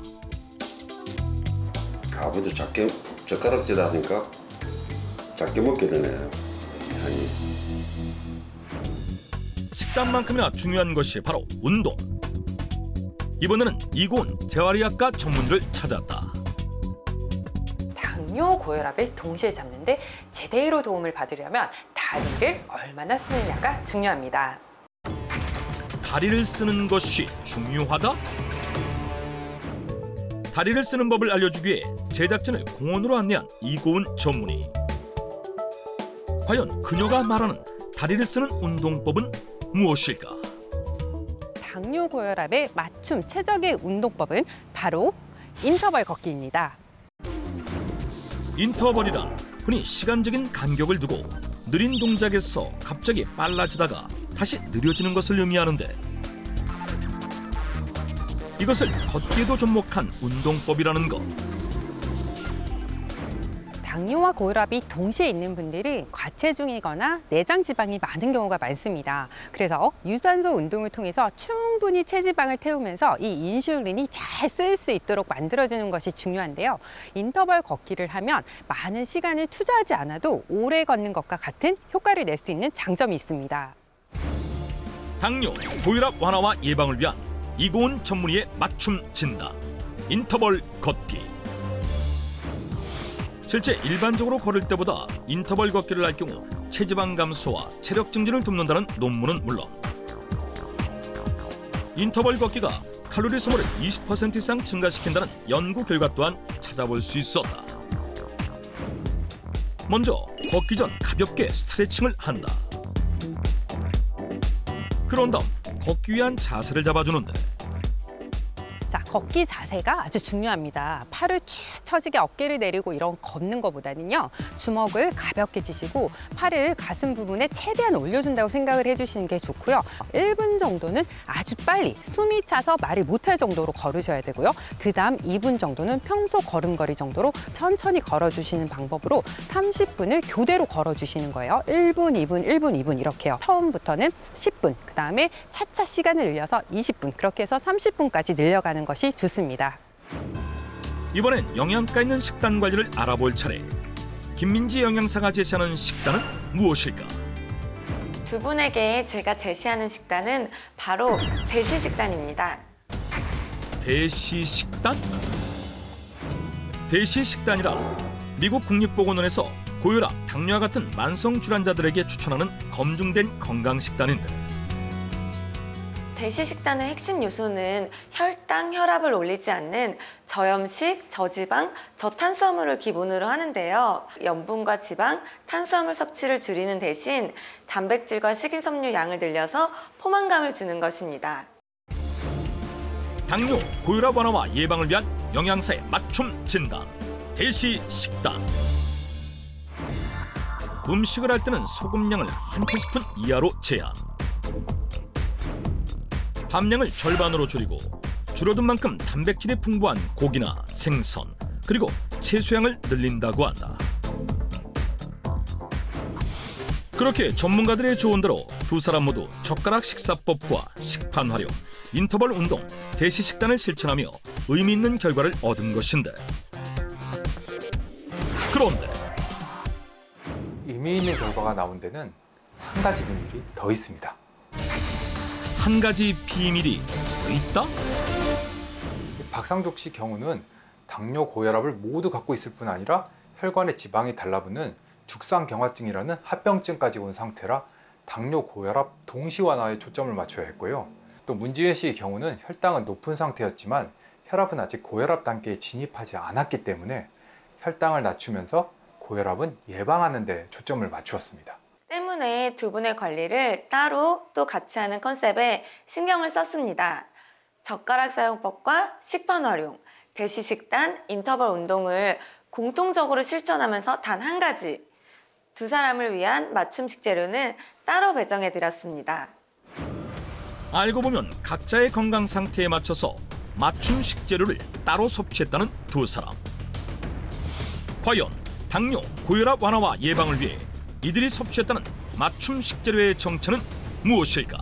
아버지 작게 젓가락질 하니까 작게 먹게 되네. 식단만큼이나 중요한 것이 바로 운동. 이번에는 이고은 재활의학과 전문의를 찾았다. 당뇨, 고혈압을 동시에 잡는데 제대로 도움을 받으려면 다리를 얼마나 쓰느냐가 중요합니다. 다리를 쓰는 것이 중요하다? 다리를 쓰는 법을 알려주기 위해 제작진을 공원으로 안내한 이고은 전문의. 과연 그녀가 말하는 다리를 쓰는 운동법은 무엇일까? 당뇨, 고혈압의 맞춤 최적의 운동법은 바로 인터벌 걷기입니다. 인터벌이란 흔히 시간적인 간격을 두고 느린 동작에서 갑자기 빨라지다가 다시 느려지는 것을 의미하는데 이것을 걷기에도 접목한 운동법이라는 것. 당뇨와 고혈압이 동시에 있는 분들이 과체중이거나 내장 지방이 많은 경우가 많습니다. 그래서 유산소 운동을 통해서 충분히 체지방을 태우면서 이 인슐린이 잘 쓰일 수 있도록 만들어주는 것이 중요한데요. 인터벌 걷기를 하면 많은 시간을 투자하지 않아도 오래 걷는 것과 같은 효과를 낼 수 있는 장점이 있습니다. 당뇨, 고혈압 완화와 예방을 위한 이고은 전문의의 맞춤 진단. 인터벌 걷기. 실제 일반적으로 걸을 때보다 인터벌 걷기를 할 경우 체지방 감소와 체력 증진을 돕는다는 논문은 물론 인터벌 걷기가 칼로리 소모를 20% 이상 증가시킨다는 연구 결과 또한 찾아볼 수 있었다. 먼저 걷기 전 가볍게 스트레칭을 한다. 그런 다음 걷기 위한 자세를 잡아주는데 자, 걷기 자세가 아주 중요합니다. 팔을 축 처지게 어깨를 내리고 이런 걷는 것보다는요. 주먹을 가볍게 쥐시고 팔을 가슴 부분에 최대한 올려준다고 생각을 해주시는 게 좋고요. 1분 정도는 아주 빨리 숨이 차서 말을 못할 정도로 걸으셔야 되고요. 그 다음 2분 정도는 평소 걸음걸이 정도로 천천히 걸어주시는 방법으로 30분을 교대로 걸어주시는 거예요. 1분, 2분, 1분, 2분 이렇게요. 처음부터는 10분, 그 다음에 차차 시간을 늘려서 20분, 그렇게 해서 30분까지 늘려가는 것이 좋습니다. 이번엔 영양가 있는 식단 관리를 알아볼 차례. 김민지 영양사가 제시하는 식단은 무엇일까? 두 분에게 제가 제시하는 식단은 바로 대시 식단입니다. 대시 식단? 대시 식단이란 미국 국립보건원에서 고혈압, 당뇨와 같은 만성 질환자들에게 추천하는 검증된 건강 식단인데 대시식단의 핵심 요소는 혈당, 혈압을 올리지 않는 저염식, 저지방, 저탄수화물을 기본으로 하는데요. 염분과 지방, 탄수화물 섭취를 줄이는 대신 단백질과 식이섬유 양을 늘려서 포만감을 주는 것입니다. 당뇨, 고혈압 완화와 예방을 위한 영양사의 맞춤 진단, 대시식단. 음식을 할 때는 소금량을 한 티스푼 이하로 제한. 함량을 절반으로 줄이고 줄어든 만큼 단백질이 풍부한 고기나 생선, 그리고 채소양을 늘린다고 한다. 그렇게 전문가들의 조언대로 두 사람 모두 젓가락 식사법과 식판 활용, 인터벌 운동, 대시식단을 실천하며 의미 있는 결과를 얻은 것인데, 그런데 의미 있는 결과가 나온 데는 한 가지 비밀이 더 있습니다. 한 가지 비밀이 더 있다? 박상족 씨 경우는 당뇨, 고혈압을 모두 갖고 있을 뿐 아니라 혈관에 지방이 달라붙는 죽상경화증이라는 합병증까지 온 상태라 당뇨, 고혈압 동시 완화에 초점을 맞춰야 했고요. 또 문지은 씨의 경우는 혈당은 높은 상태였지만 혈압은 아직 고혈압 단계에 진입하지 않았기 때문에 혈당을 낮추면서 고혈압은 예방하는 데 초점을 맞추었습니다. 때문에 두 분의 관리를 따로 또 같이 하는 컨셉에 신경을 썼습니다. 젓가락 사용법과 식판 활용, 대시식단, 인터벌 운동을 공통적으로 실천하면서 단 한 가지, 두 사람을 위한 맞춤 식재료는 따로 배정해 드렸습니다. 알고 보면 각자의 건강 상태에 맞춰서 맞춤 식재료를 따로 섭취했다는 두 사람. 과연 당뇨, 고혈압 완화와 예방을 위해 이들이 섭취했다는 맞춤 식재료의 정체는 무엇일까?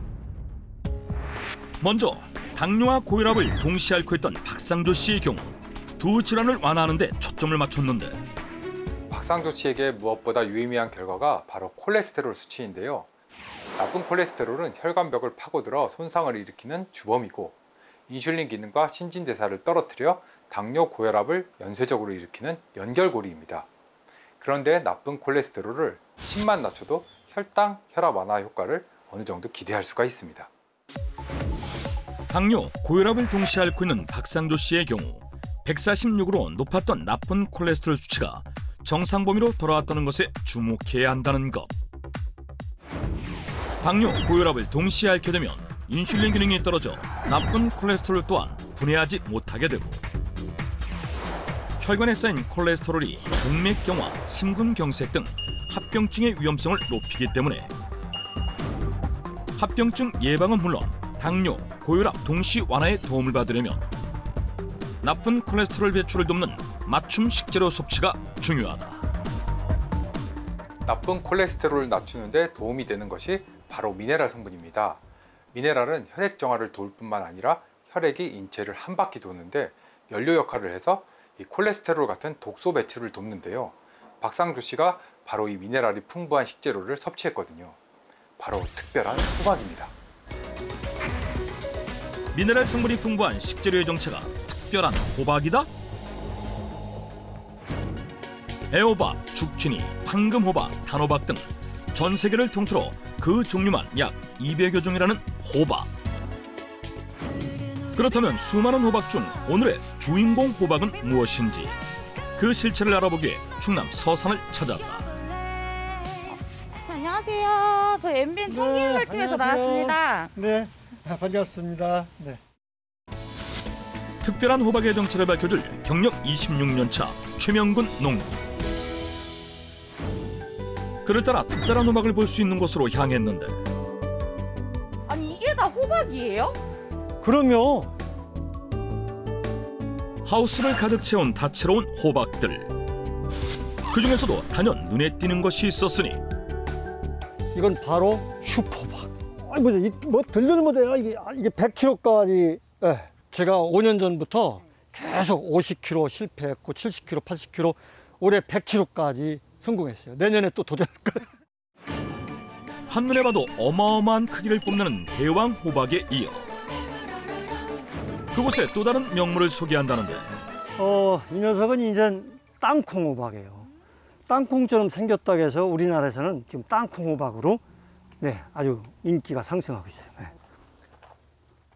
먼저 당뇨와 고혈압을 동시에 앓고 있던 박상조 씨의 경우 두 질환을 완화하는 데 초점을 맞췄는데, 박상조 씨에게 무엇보다 유의미한 결과가 바로 콜레스테롤 수치인데요. 나쁜 콜레스테롤은 혈관벽을 파고들어 손상을 일으키는 주범이고, 인슐린 기능과 신진대사를 떨어뜨려 당뇨, 고혈압을 연쇄적으로 일으키는 연결고리입니다. 그런데 나쁜 콜레스테롤을 10만 낮춰도 혈당, 혈압 완화 효과를 어느 정도 기대할 수가 있습니다. 당뇨, 고혈압을 동시에 앓고 있는 박상조 씨의 경우 146으로 높았던 나쁜 콜레스테롤 수치가 정상 범위로 돌아왔다는 것에 주목해야 한다는 것. 당뇨, 고혈압을 동시에 앓게 되면 인슐린 기능이 떨어져 나쁜 콜레스테롤 또한 분해하지 못하게 되고, 혈관에 쌓인 콜레스테롤이 동맥경화, 심근경색 등 합병증의 위험성을 높이기 때문에 합병증 예방은 물론 당뇨, 고혈압 동시 완화에 도움을 받으려면 나쁜 콜레스테롤 배출을 돕는 맞춤 식재료 섭취가 중요하다. 나쁜 콜레스테롤을 낮추는 데 도움이 되는 것이 바로 미네랄 성분입니다. 미네랄은 혈액 정화를 도울 뿐만 아니라 혈액이 인체를 한 바퀴 도는데 연료 역할을 해서 이 콜레스테롤 같은 독소 배출을 돕는데요. 박상조 씨가 바로 이 미네랄이 풍부한 식재료를 섭취했거든요. 바로 특별한 호박입니다. 미네랄 성분이 풍부한 식재료의 정체가 특별한 호박이다? 애호박, 주키니, 황금호박, 단호박 등 전 세계를 통틀어 그 종류만 약 200여 종이라는 호박. 그렇다면 수많은 호박 중 오늘의 주인공 호박은 무엇인지 그 실체를 알아보기 위해 충남 서산을 찾았다. 안녕하세요. 저 MBN 청기활동에서 나왔습니다. 네, 반갑습니다. 네. 특별한 호박의 정체를 밝혀줄 경력 26년 차 최명근 농부. 그를 따라 특별한 호박을 볼 수 있는 곳으로 향했는데, 아니 이게 다 호박이에요? 그럼요. 하우스를 가득 채운 다채로운 호박들. 그중에서도 단연 눈에 띄는 것이 있었으니 이건 바로 슈퍼호박. 아니 뭐 들리는 뭐야 이게 100kg까지. 네. 제가 5년 전부터 계속 50kg 실패했고 70kg, 80kg, 올해 100kg까지 성공했어요. 내년에 또 도전할 거예요. 한눈에 봐도 어마어마한 크기를 뽐내는 대왕 호박에 이어 그곳에 또 다른 명물을 소개한다는데, 이 녀석은 이제 땅콩 호박이에요. 땅콩처럼 생겼다고 해서 우리나라에서는 지금 땅콩 호박으로 아주 인기가 상승하고 있어요. 네.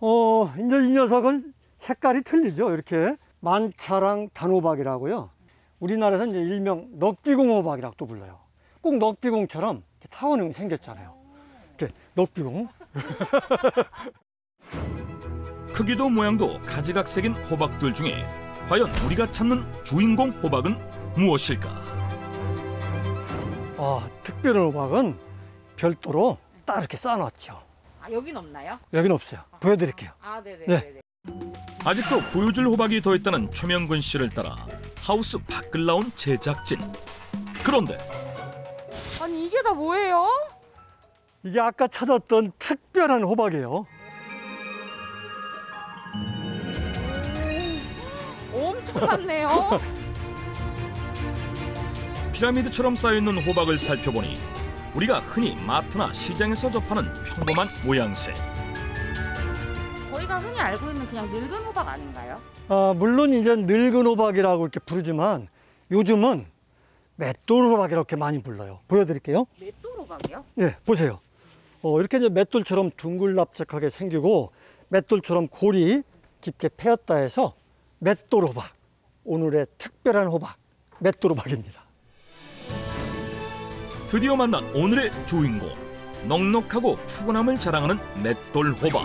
이제 이 녀석은 색깔이 틀리죠. 이렇게 만차랑 단호박이라고요. 우리나라에서 이제 일명 넉비공호박이라고 또 불러요. 꼭 넉비공처럼 타원형이 생겼잖아요. 이렇게 넉비공. 크기도 모양도 가지각색인 호박들 중에 과연 우리가 찾는 주인공 호박은 무엇일까? 특별한 호박은 별도로 딱 이렇게 쌓아놨죠. 여긴 없나요? 여긴 없어요. 보여드릴게요. 네네. 네. 아직도 보여줄 호박이 더 있다는 최명근 씨를 따라 하우스 밖을 나온 제작진. 그런데 아니 이게 다 뭐예요? 이게 아까 찾았던 특별한 호박이에요. 엄청 많네요. 피라미드처럼 쌓여있는 호박을 살펴보니 우리가 흔히 마트나 시장에서 접하는 평범한 모양새. 저희가 흔히 알고 있는 그냥 늙은 호박 아닌가요? 물론 이제 늙은 호박이라고 이렇게 부르지만 요즘은 맷돌 호박 이렇게 많이 불러요. 보여드릴게요. 맷돌 호박이요? 예, 보세요. 이렇게 이제 맷돌처럼 둥글납작하게 생기고 맷돌처럼 골이 깊게 패였다 해서 맷돌 호박. 오늘의 특별한 호박, 맷돌 호박입니다. 드디어 만난 오늘의 주인공. 넉넉하고 푸근함을 자랑하는 맷돌 호박.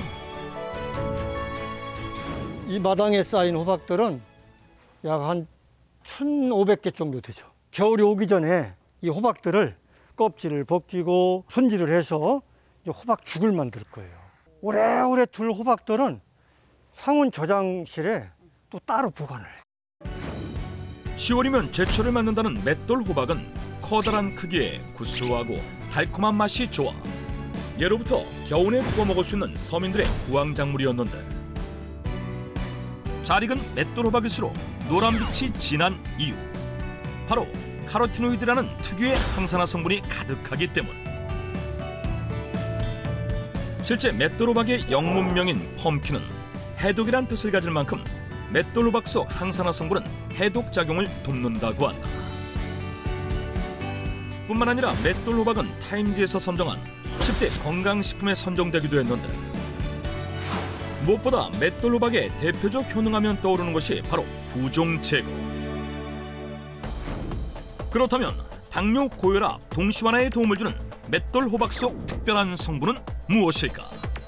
이 마당에 쌓인 호박들은 약 한 1,500개 정도 되죠. 겨울이 오기 전에 이 호박들을 껍질을 벗기고 손질을 해서 이제 호박죽을 만들 거예요. 오래오래 둘 호박들은 상온 저장실에 또 따로 보관을 해요. 10월이면 제철을 맞는다는 맷돌 호박은 커다란 크기에 구수하고 달콤한 맛이 좋아 예로부터 겨울에 구워 먹을 수 있는 서민들의 구황작물이었는데 잘 익은 맷돌 호박일수록 노란빛이 진한 이유 바로 카로티노이드라는 특유의 항산화 성분이 가득하기 때문. 실제 맷돌 호박의 영문명인 펌킨은 해독이란 뜻을 가질 만큼 맷돌 호박 속 항산화 성분은 해독 작용을 돕는다고 한다. 뿐만 아니라 맷돌 호박은 타임지에서 선정한 10대 건강식품에 선정되기도 했는데 무엇보다 맷돌 호박의 대표적 효능하면 떠오르는 것이 바로 부종 제거. 그렇다면 당뇨, 고혈압, 동시 완화에 도움을 주는 맷돌 호박 속 특별한 성분은 무엇일까?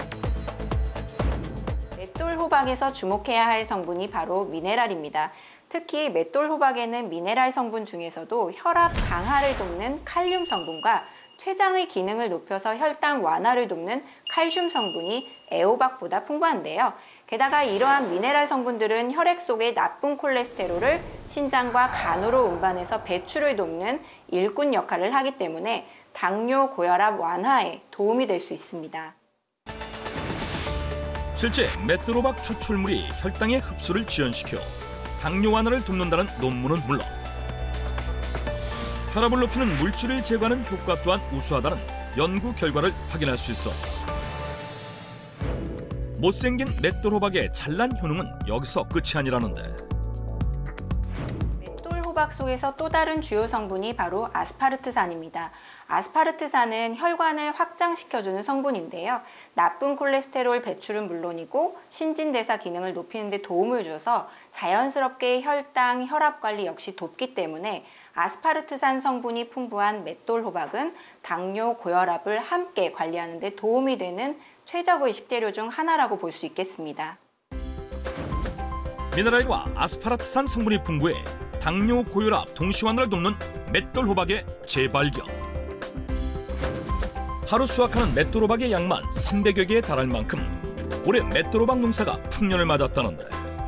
맷돌 호박에서 주목해야 할 성분이 바로 미네랄입니다. 특히 맷돌 호박에는 미네랄 성분 중에서도 혈압 강화를 돕는 칼륨 성분과 췌장의 기능을 높여서 혈당 완화를 돕는 칼슘 성분이 애호박보다 풍부한데요. 게다가 이러한 미네랄 성분들은 혈액 속의 나쁜 콜레스테롤을 신장과 간으로 운반해서 배출을 돕는 일꾼 역할을 하기 때문에 당뇨, 고혈압 완화에 도움이 될 수 있습니다. 실제 맷돌 호박 추출물이 혈당의 흡수를 지연시켜 당뇨 완화를 돕는다는 논문은 물론 혈압을 높이는 물질을 제거하는 효과 또한 우수하다는 연구 결과를 확인할 수 있어. 못생긴 맷돌 호박의 찬란 효능은 여기서 끝이 아니라는데. 맷돌 호박 속에서 또 다른 주요 성분이 바로 아스파르트산입니다. 아스파르트산은 혈관을 확장시켜주는 성분인데요. 나쁜 콜레스테롤 배출은 물론이고 신진대사 기능을 높이는 데 도움을 줘서 자연스럽게 혈당, 혈압 관리 역시 돕기 때문에 아스파르트산 성분이 풍부한 맷돌 호박은 당뇨, 고혈압을 함께 관리하는 데 도움이 되는 최적의 식재료 중 하나라고 볼 수 있겠습니다. 미네랄과 아스파라트산 성분이 풍부해 당뇨, 고혈압, 동시 완화를 돕는 맷돌 호박의 재발견. 하루 수확하는 맷돌 호박의 양만 300여 개에 달할 만큼 올해 맷돌 호박 농사가 풍년을 맞았다는데.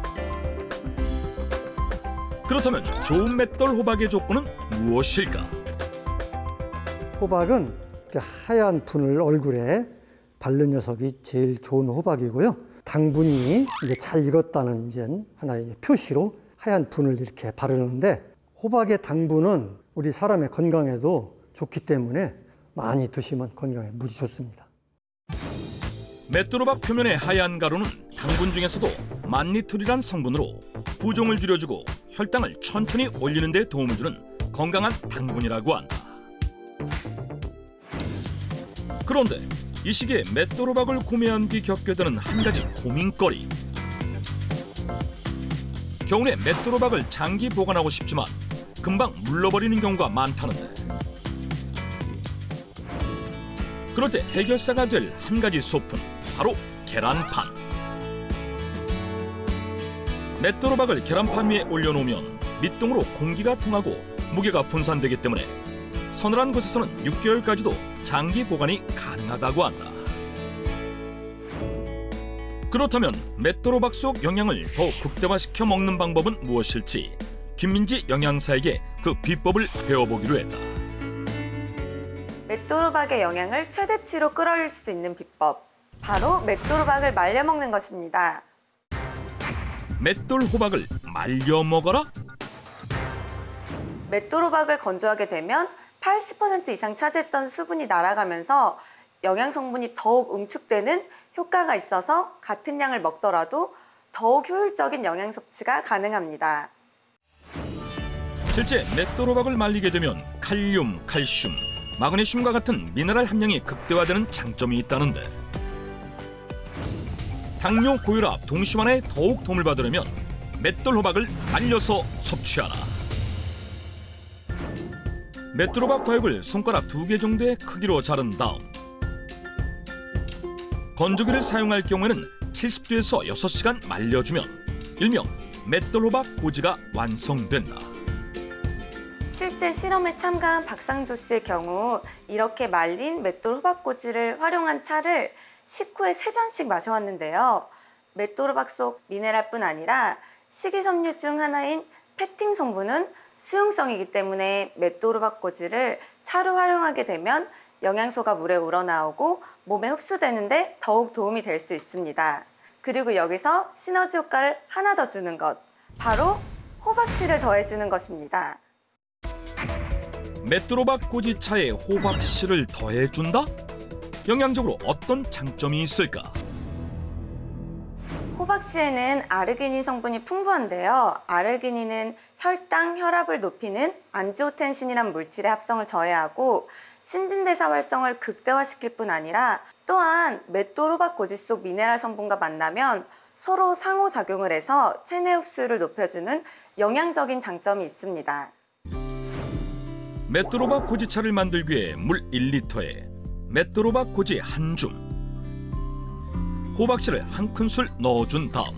그렇다면 좋은 맷돌 호박의 조건은 무엇일까? 호박은 하얀 분을 얼굴에 바른 녀석이 제일 좋은 호박이고요. 당분이 이제 잘 익었다는 이제 하나의 표시로 하얀 분을 이렇게 바르는데 호박의 당분은 우리 사람의 건강에도 좋기 때문에 많이 드시면 건강에 무지 좋습니다. 맷돌 호박 표면의 하얀 가루는 당분 중에서도 만니톨이란 성분으로 부종을 줄여주고 혈당을 천천히 올리는 데 도움을 주는 건강한 당분이라고 한다. 그런데 이 시기에 맷도로박을 구매한 뒤 겪게 되는 한 가지 고민거리. 겨울에 맷도로박을 장기 보관하고 싶지만 금방 물러버리는 경우가 많다는데, 그럴 때 해결사가 될 한 가지 소품, 바로 계란판. 맷도로박을 계란판 위에 올려놓으면 밑동으로 공기가 통하고 무게가 분산되기 때문에 서늘한 곳에서는 6개월까지도 장기 보관이 가능하다고 한다. 그렇다면 맷도로박 속 영양을 더욱 극대화시켜 먹는 방법은 무엇일지 김민지 영양사에게 그 비법을 배워보기로 했다. 맷도로박의 영양을 최대치로 끌어올릴 수 있는 비법, 바로 맷도로박을 말려 먹는 것입니다. 맷돌 호박을 말려 먹어라? 맷도로박을 건조하게 되면 80% 이상 차지했던 수분이 날아가면서 영양 성분이 더욱 응축되는 효과가 있어서 같은 양을 먹더라도 더욱 효율적인 영양 섭취가 가능합니다. 실제 맷도로박을 말리게 되면 칼륨, 칼슘, 마그네슘과 같은 미네랄 함량이 극대화되는 장점이 있다는데, 당뇨, 고혈압, 동시환에 더욱 도움을 받으려면 맷돌 호박을 말려서 섭취하라. 맷도로박 과육을 손가락 2개 정도의 크기로 자른 다음 건조기를 사용할 경우에는 70도에서 6시간 말려주면 일명 맷돌호박 고지가 완성된다. 실제 실험에 참가한 박상조 씨의 경우 이렇게 말린 맷돌 호박꼬지를 활용한 차를 식후에 3잔씩 마셔왔는데요. 맷돌 호박 속 미네랄뿐 아니라 식이섬유 중 하나인 페틴 성분은 수용성이기 때문에 맷돌 호박꼬지를 차로 활용하게 되면 영양소가 물에 우러나오고 몸에 흡수되는데 더욱 도움이 될 수 있습니다. 그리고 여기서 시너지 효과를 하나 더 주는 것, 바로 호박씨를 더해주는 것입니다. 맷도로박 꼬지차에 호박씨를 더해준다? 영양적으로 어떤 장점이 있을까? 호박씨에는 아르기닌 성분이 풍부한데요. 아르기닌은 혈당, 혈압을 높이는 안지오텐신이란 물질의 합성을 저해하고 신진대사 활성을 극대화시킬 뿐 아니라 또한 맷돌 호박 꼬지 속 미네랄 성분과 만나면 서로 상호작용을 해서 체내 흡수를 높여주는 영양적인 장점이 있습니다. 맷도로박 고지차를 만들기 위해 물 1리터에 맷도로박 고지 1줌, 호박씨를 1큰술 넣어준 다음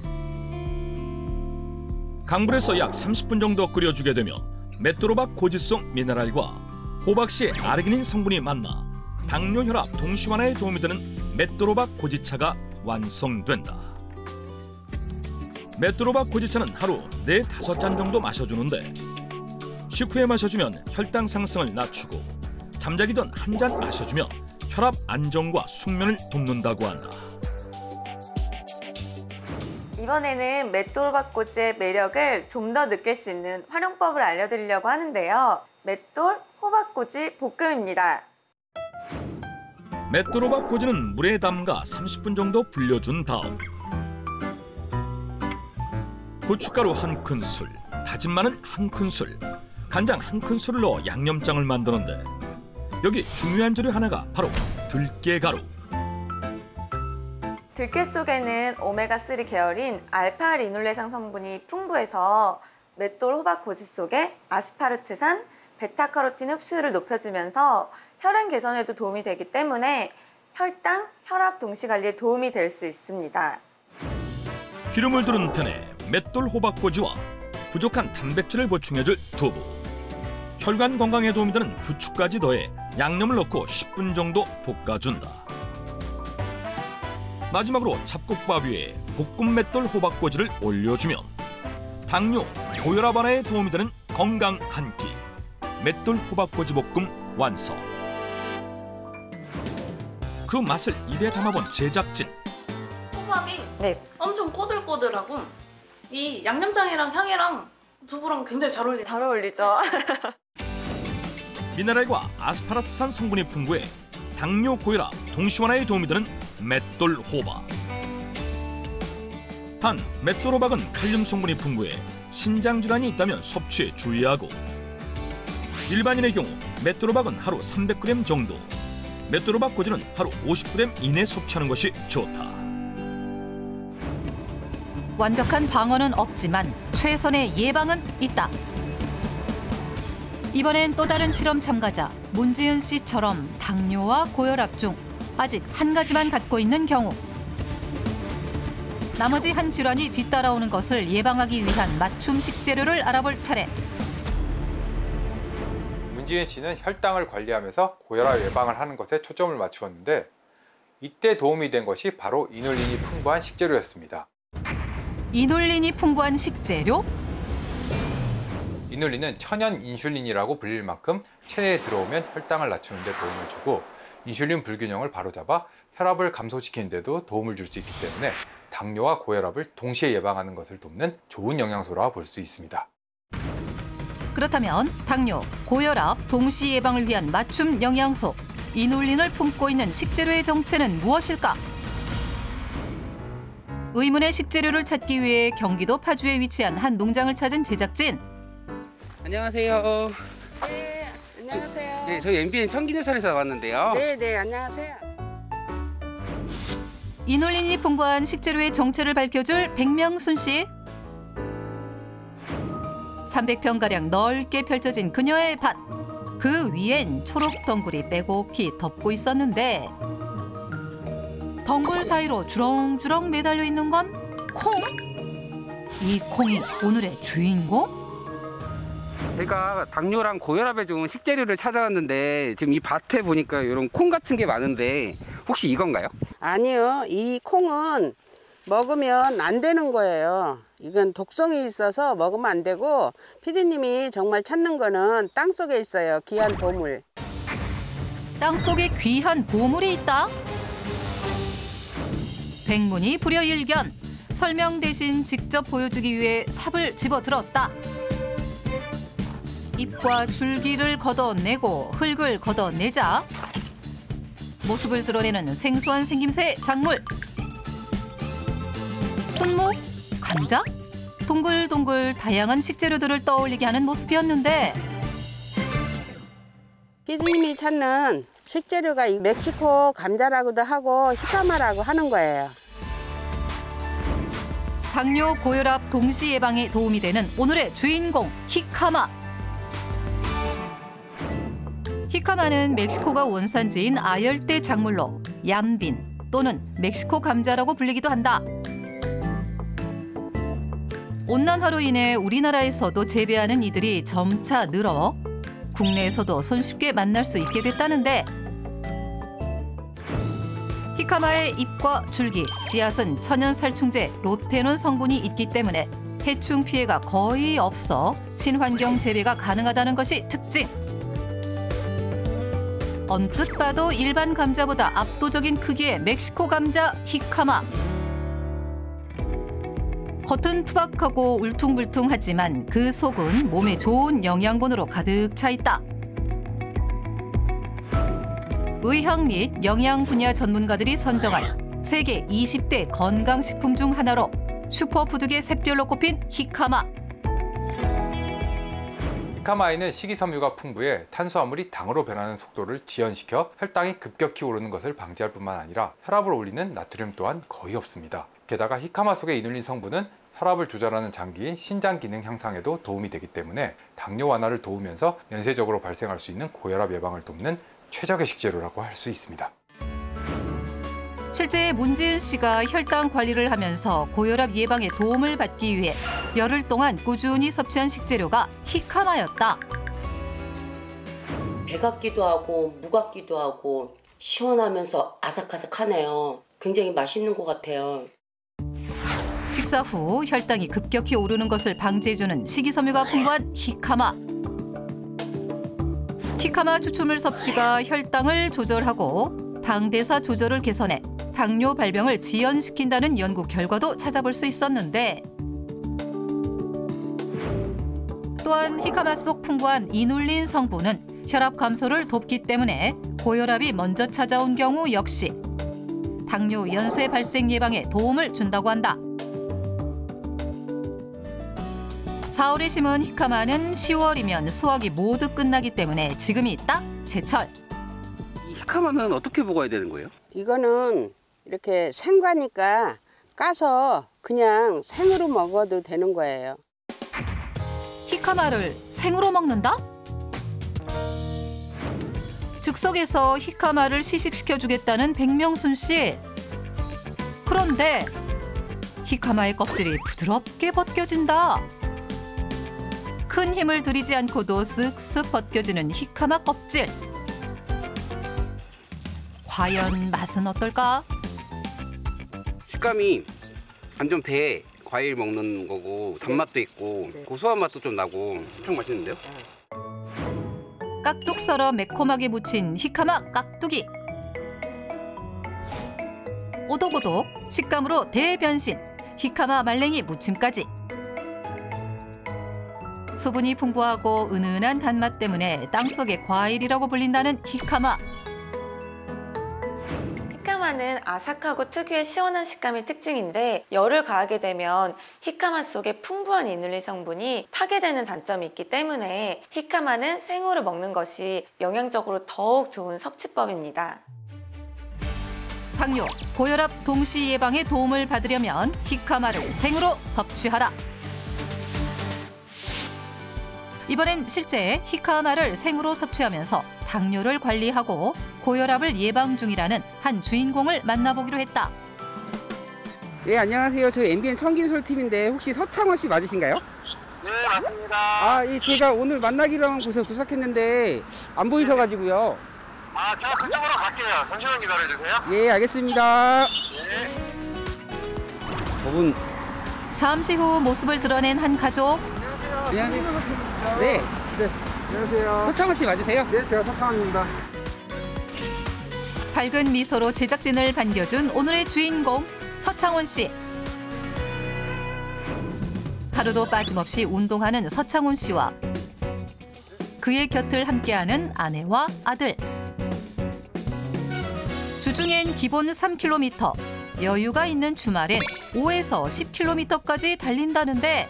강불에서 약 30분 정도 끓여주게 되면 맷도로박 고지 속 미네랄과 호박씨의 아르기닌 성분이 만나 당뇨, 혈압, 동시환에 도움이 되는 맷도로박 고지차가 완성된다. 맷도로박 고지차는 하루 4-5잔 정도 마셔주는데 식후에 마셔주면 혈당 상승을 낮추고 잠자기 전 1잔 마셔주면 혈압 안정과 숙면을 돕는다고 한다. 이번에는 맷돌 호박꼬지의 매력을 좀 더 느낄 수 있는 활용법을 알려드리려고 하는데요. 맷돌 호박꼬지 볶음입니다. 맷돌 호박꼬지는 물에 담가 30분 정도 불려준 다음 고춧가루 1큰술, 다진 마늘 1큰술, 간장 1큰술을 넣어 양념장을 만드는데 여기 중요한 재료 하나가 바로 들깨가루. 들깨 속에는 오메가3 계열인 알파리놀레산 성분이 풍부해서 맷돌 호박꼬지 속에 아스파르트산, 베타카로틴 흡수를 높여주면서 혈행 개선에도 도움이 되기 때문에 혈당, 혈압 동시 관리에 도움이 될 수 있습니다. 기름을 두른 팬에 맷돌 호박꼬지와 부족한 단백질을 보충해줄 두부, 혈관 건강에 도움이 되는 부추까지 더해 양념을 넣고 10분 정도 볶아준다. 마지막으로 잡곡밥 위에 볶음 맷돌 호박꼬지를 올려주면 당뇨, 고혈압 완화에 도움이 되는 건강 한 끼 맷돌 호박꼬지 볶음 완성. 그 맛을 입에 담아본 제작진. 호박이 엄청 꼬들꼬들하고 이 양념장이랑 향이랑 두부랑 굉장히 잘 어울리죠. 잘 어울리죠. 미네랄과 아스파라트산 성분이 풍부해 당뇨, 고혈압, 동시환화에 도움이 되는 맷돌 호박. 단, 맷돌 호박은 칼륨 성분이 풍부해 신장 질환이 있다면 섭취에 주의하고 일반인의 경우 맷돌 호박은 하루 300g 정도, 메트로바코지는 하루 50g 이내 섭취하는 것이 좋다. 완벽한 방어는 없지만 최선의 예방은 있다. 이번엔 또 다른 실험 참가자 문지은 씨처럼 당뇨와 고혈압 중 아직 한 가지만 갖고 있는 경우 나머지 한 질환이 뒤따라오는 것을 예방하기 위한 맞춤 식재료를 알아볼 차례. 문지은 씨는 혈당을 관리하면서 고혈압 예방을 하는 것에 초점을 맞추었는데 이때 도움이 된 것이 바로 이눌린이 풍부한 식재료였습니다. 이눌린이 풍부한 식재료? 이눌린은 천연 인슐린이라고 불릴 만큼 체내에 들어오면 혈당을 낮추는 데 도움을 주고 인슐린 불균형을 바로잡아 혈압을 감소시키는 데도 도움을 줄 수 있기 때문에 당뇨와 고혈압을 동시에 예방하는 것을 돕는 좋은 영양소라 볼 수 있습니다. 그렇다면 당뇨, 고혈압 동시 예방을 위한 맞춤 영양소 이눌린을 품고 있는 식재료의 정체는 무엇일까? 의문의 식재료를 찾기 위해 경기도 파주에 위치한 한 농장을 찾은 제작진. 안녕하세요. 네, 안녕하세요. 네, 저희 MBN 청기내산에서 왔는데요. 네, 안녕하세요. 이눌린이 풍부한 식재료의 정체를 밝혀줄 백명순 씨. 300평가량 넓게 펼쳐진 그녀의 밭. 그 위엔 초록 덩굴이 빼곡히 덮고 있었는데 덩굴 사이로 주렁주렁 매달려 있는 건 콩? 이 콩이 오늘의 주인공? 제가 당뇨랑 고혈압에 좋은 식재료를 찾아왔는데 지금 이 밭에 보니까 이런 콩 같은 게 많은데 혹시 이건가요? 아니요, 이 콩은 먹으면 안 되는 거예요. 이건 독성이 있어서 먹으면 안 되고 피디님이 정말 찾는 거는 땅속에 있어요. 귀한 보물. 땅속에 귀한 보물이 있다? 백문이 불여일견. 설명 대신 직접 보여주기 위해 삽을 집어들었다. 잎과 줄기를 걷어내고 흙을 걷어내자 모습을 드러내는 생소한 생김새의 작물. 순무? 감자? 동글동글 다양한 식재료들을 떠올리게 하는 모습이었는데 피디님이 찾는 식재료가 이 멕시코 감자라고도 하고 히카마라고 하는 거예요. 당뇨, 고혈압 동시 예방에 도움이 되는 오늘의 주인공 히카마. 히카마는 멕시코가 원산지인 아열대 작물로 얌빈 또는 멕시코 감자라고 불리기도 한다. 온난화로 인해 우리나라에서도 재배하는 이들이 점차 늘어 국내에서도 손쉽게 만날 수 있게 됐다는데 히카마의 잎과 줄기, 씨앗은 천연살충제 로테논 성분이 있기 때문에 해충 피해가 거의 없어 친환경 재배가 가능하다는 것이 특징. 언뜻 봐도 일반 감자보다 압도적인 크기의 멕시코 감자 히카마. 겉은 투박하고 울퉁불퉁하지만 그 속은 몸에 좋은 영양분으로 가득 차 있다. 의학 및 영양 분야 전문가들이 선정한 세계 20대 건강식품 중 하나로 슈퍼푸드계 샛별로 꼽힌 히카마. 히카마에는 식이섬유가 풍부해 탄수화물이 당으로 변하는 속도를 지연시켜 혈당이 급격히 오르는 것을 방지할 뿐만 아니라 혈압을 올리는 나트륨 또한 거의 없습니다. 게다가 히카마 속의 이눌린 성분은 혈압을 조절하는 장기인 신장 기능 향상에도 도움이 되기 때문에 당뇨 완화를 도우면서 연쇄적으로 발생할 수 있는 고혈압 예방을 돕는 최적의 식재료라고 할 수 있습니다. 실제 문지은 씨가 혈당 관리를 하면서 고혈압 예방에 도움을 받기 위해 열흘 동안 꾸준히 섭취한 식재료가 히카마였다. 배 같기도 하고 무 같기도 하고 시원하면서 아삭아삭하네요. 굉장히 맛있는 것 같아요. 식사 후 혈당이 급격히 오르는 것을 방지해주는 식이섬유가 풍부한 히카마. 히카마 추출물 섭취가 혈당을 조절하고 당대사 조절을 개선해 당뇨 발병을 지연시킨다는 연구 결과도 찾아볼 수 있었는데 또한 히카마 속 풍부한 이눌린 성분은 혈압 감소를 돕기 때문에 고혈압이 먼저 찾아온 경우 역시 당뇨 연쇄 발생 예방에 도움을 준다고 한다. 4월에 심은 히카마는 10월이면 수확이 모두 끝나기 때문에 지금이 딱 제철. 이 히카마는 어떻게 먹어야 되는 거예요? 이거는 이렇게 생과니까 까서 그냥 생으로 먹어도 되는 거예요. 히카마를 생으로 먹는다? 즉석에서 히카마를 시식시켜주겠다는 백명순 씨. 그런데 히카마의 껍질이 부드럽게 벗겨진다. 큰 힘을 들이지 않고도 쓱쓱 벗겨지는 히카마 껍질. 과연 맛은 어떨까? 식감이 완전 배에 과일 먹는 거고 단맛도 있고 고소한 맛도 좀 나고 엄청 맛있는데요? 깍둑 썰어 매콤하게 무친 히카마 깍두기. 오독오독 식감으로 대변신. 히카마 말랭이 무침까지. 수분이 풍부하고 은은한 단맛 때문에 땅속의 과일이라고 불린다는 히카마. 히카마는 아삭하고 특유의 시원한 식감이 특징인데 열을 가하게 되면 히카마 속에 풍부한 이눌린 성분이 파괴되는 단점이 있기 때문에 히카마는 생으로 먹는 것이 영양적으로 더욱 좋은 섭취법입니다. 당뇨, 고혈압 동시 예방에 도움을 받으려면 히카마를 생으로 섭취하라. 이번엔 실제 히카마를 생으로 섭취하면서 당뇨를 관리하고 고혈압을 예방 중이라는 한 주인공을 만나보기로 했다. 예, 안녕하세요. 저희 MBN 청긴솔팀인데 혹시 서창원 씨 맞으신가요? 네, 맞습니다. 아, 예, 제가 오늘 만나기로 한 곳에 도착했는데 안 보이셔가지고요. 아, 제가 그쪽으로 갈게요. 잠시만 기다려주세요. 예, 알겠습니다. 네. 저분. 잠시 후 모습을 드러낸 한 가족. 안녕하세요. 네. 네, 안녕하세요. 서창원 씨 맞으세요? 네, 제가 서창원입니다. 밝은 미소로 제작진을 반겨준 오늘의 주인공 서창원 씨. 하루도 빠짐없이 운동하는 서창원 씨와 그의 곁을 함께하는 아내와 아들. 주중엔 기본 3km, 여유가 있는 주말엔 5에서 10km까지 달린다는데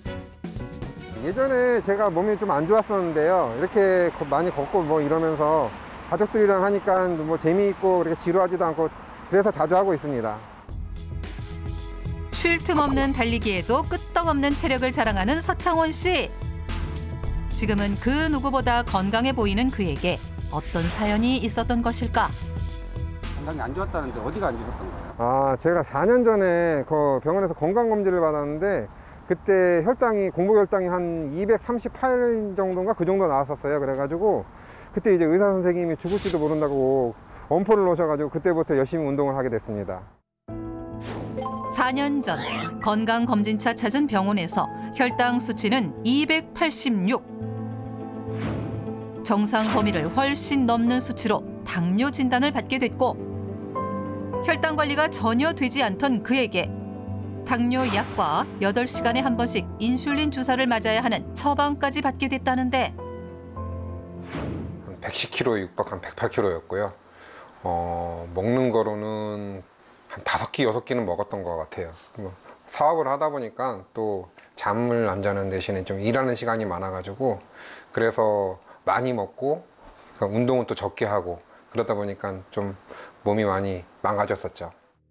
예전에 제가 몸이 좀 안 좋았었는데요. 이렇게 많이 걷고 뭐 이러면서 가족들이랑 하니까 뭐 재미있고 그렇게 지루하지도 않고 그래서 자주 하고 있습니다. 쉴 틈 없는 달리기에도 끄떡없는 체력을 자랑하는 서창원 씨. 지금은 그 누구보다 건강해 보이는 그에게 어떤 사연이 있었던 것일까? 건강이 안 좋았다는데 어디가 안 좋았던 거예요? 아, 제가 4년 전에 그 병원에서 건강검진을 받았는데 그때 혈당이 공복혈당이 한 238 정도인가 그 정도 나왔었어요. 그래가지고 그때 이제 의사 선생님이 죽을지도 모른다고 엄포를 놓으셔가지고 그때부터 열심히 운동을 하게 됐습니다. 4년 전 건강검진차 찾은 병원에서 혈당 수치는 286. 정상 범위를 훨씬 넘는 수치로 당뇨 진단을 받게 됐고 혈당 관리가 전혀 되지 않던 그에게 당뇨 약과 8시간에 한 번씩 인슐린 주사를 맞아야 하는 처방까지 받게 됐다는데 110kg 육박 한 108kg였고요. 먹는 거로는 한 5끼, 6끼는 먹었던 것 같아요. 사업을 하다 보니까 또 잠을 안 자는 대신에 좀 일하는 시간이 많아가지고 그래서 많이 먹고 그러니까 운동은 또 적게 하고 그러다 보니까 좀 몸이 많이 망가졌었죠.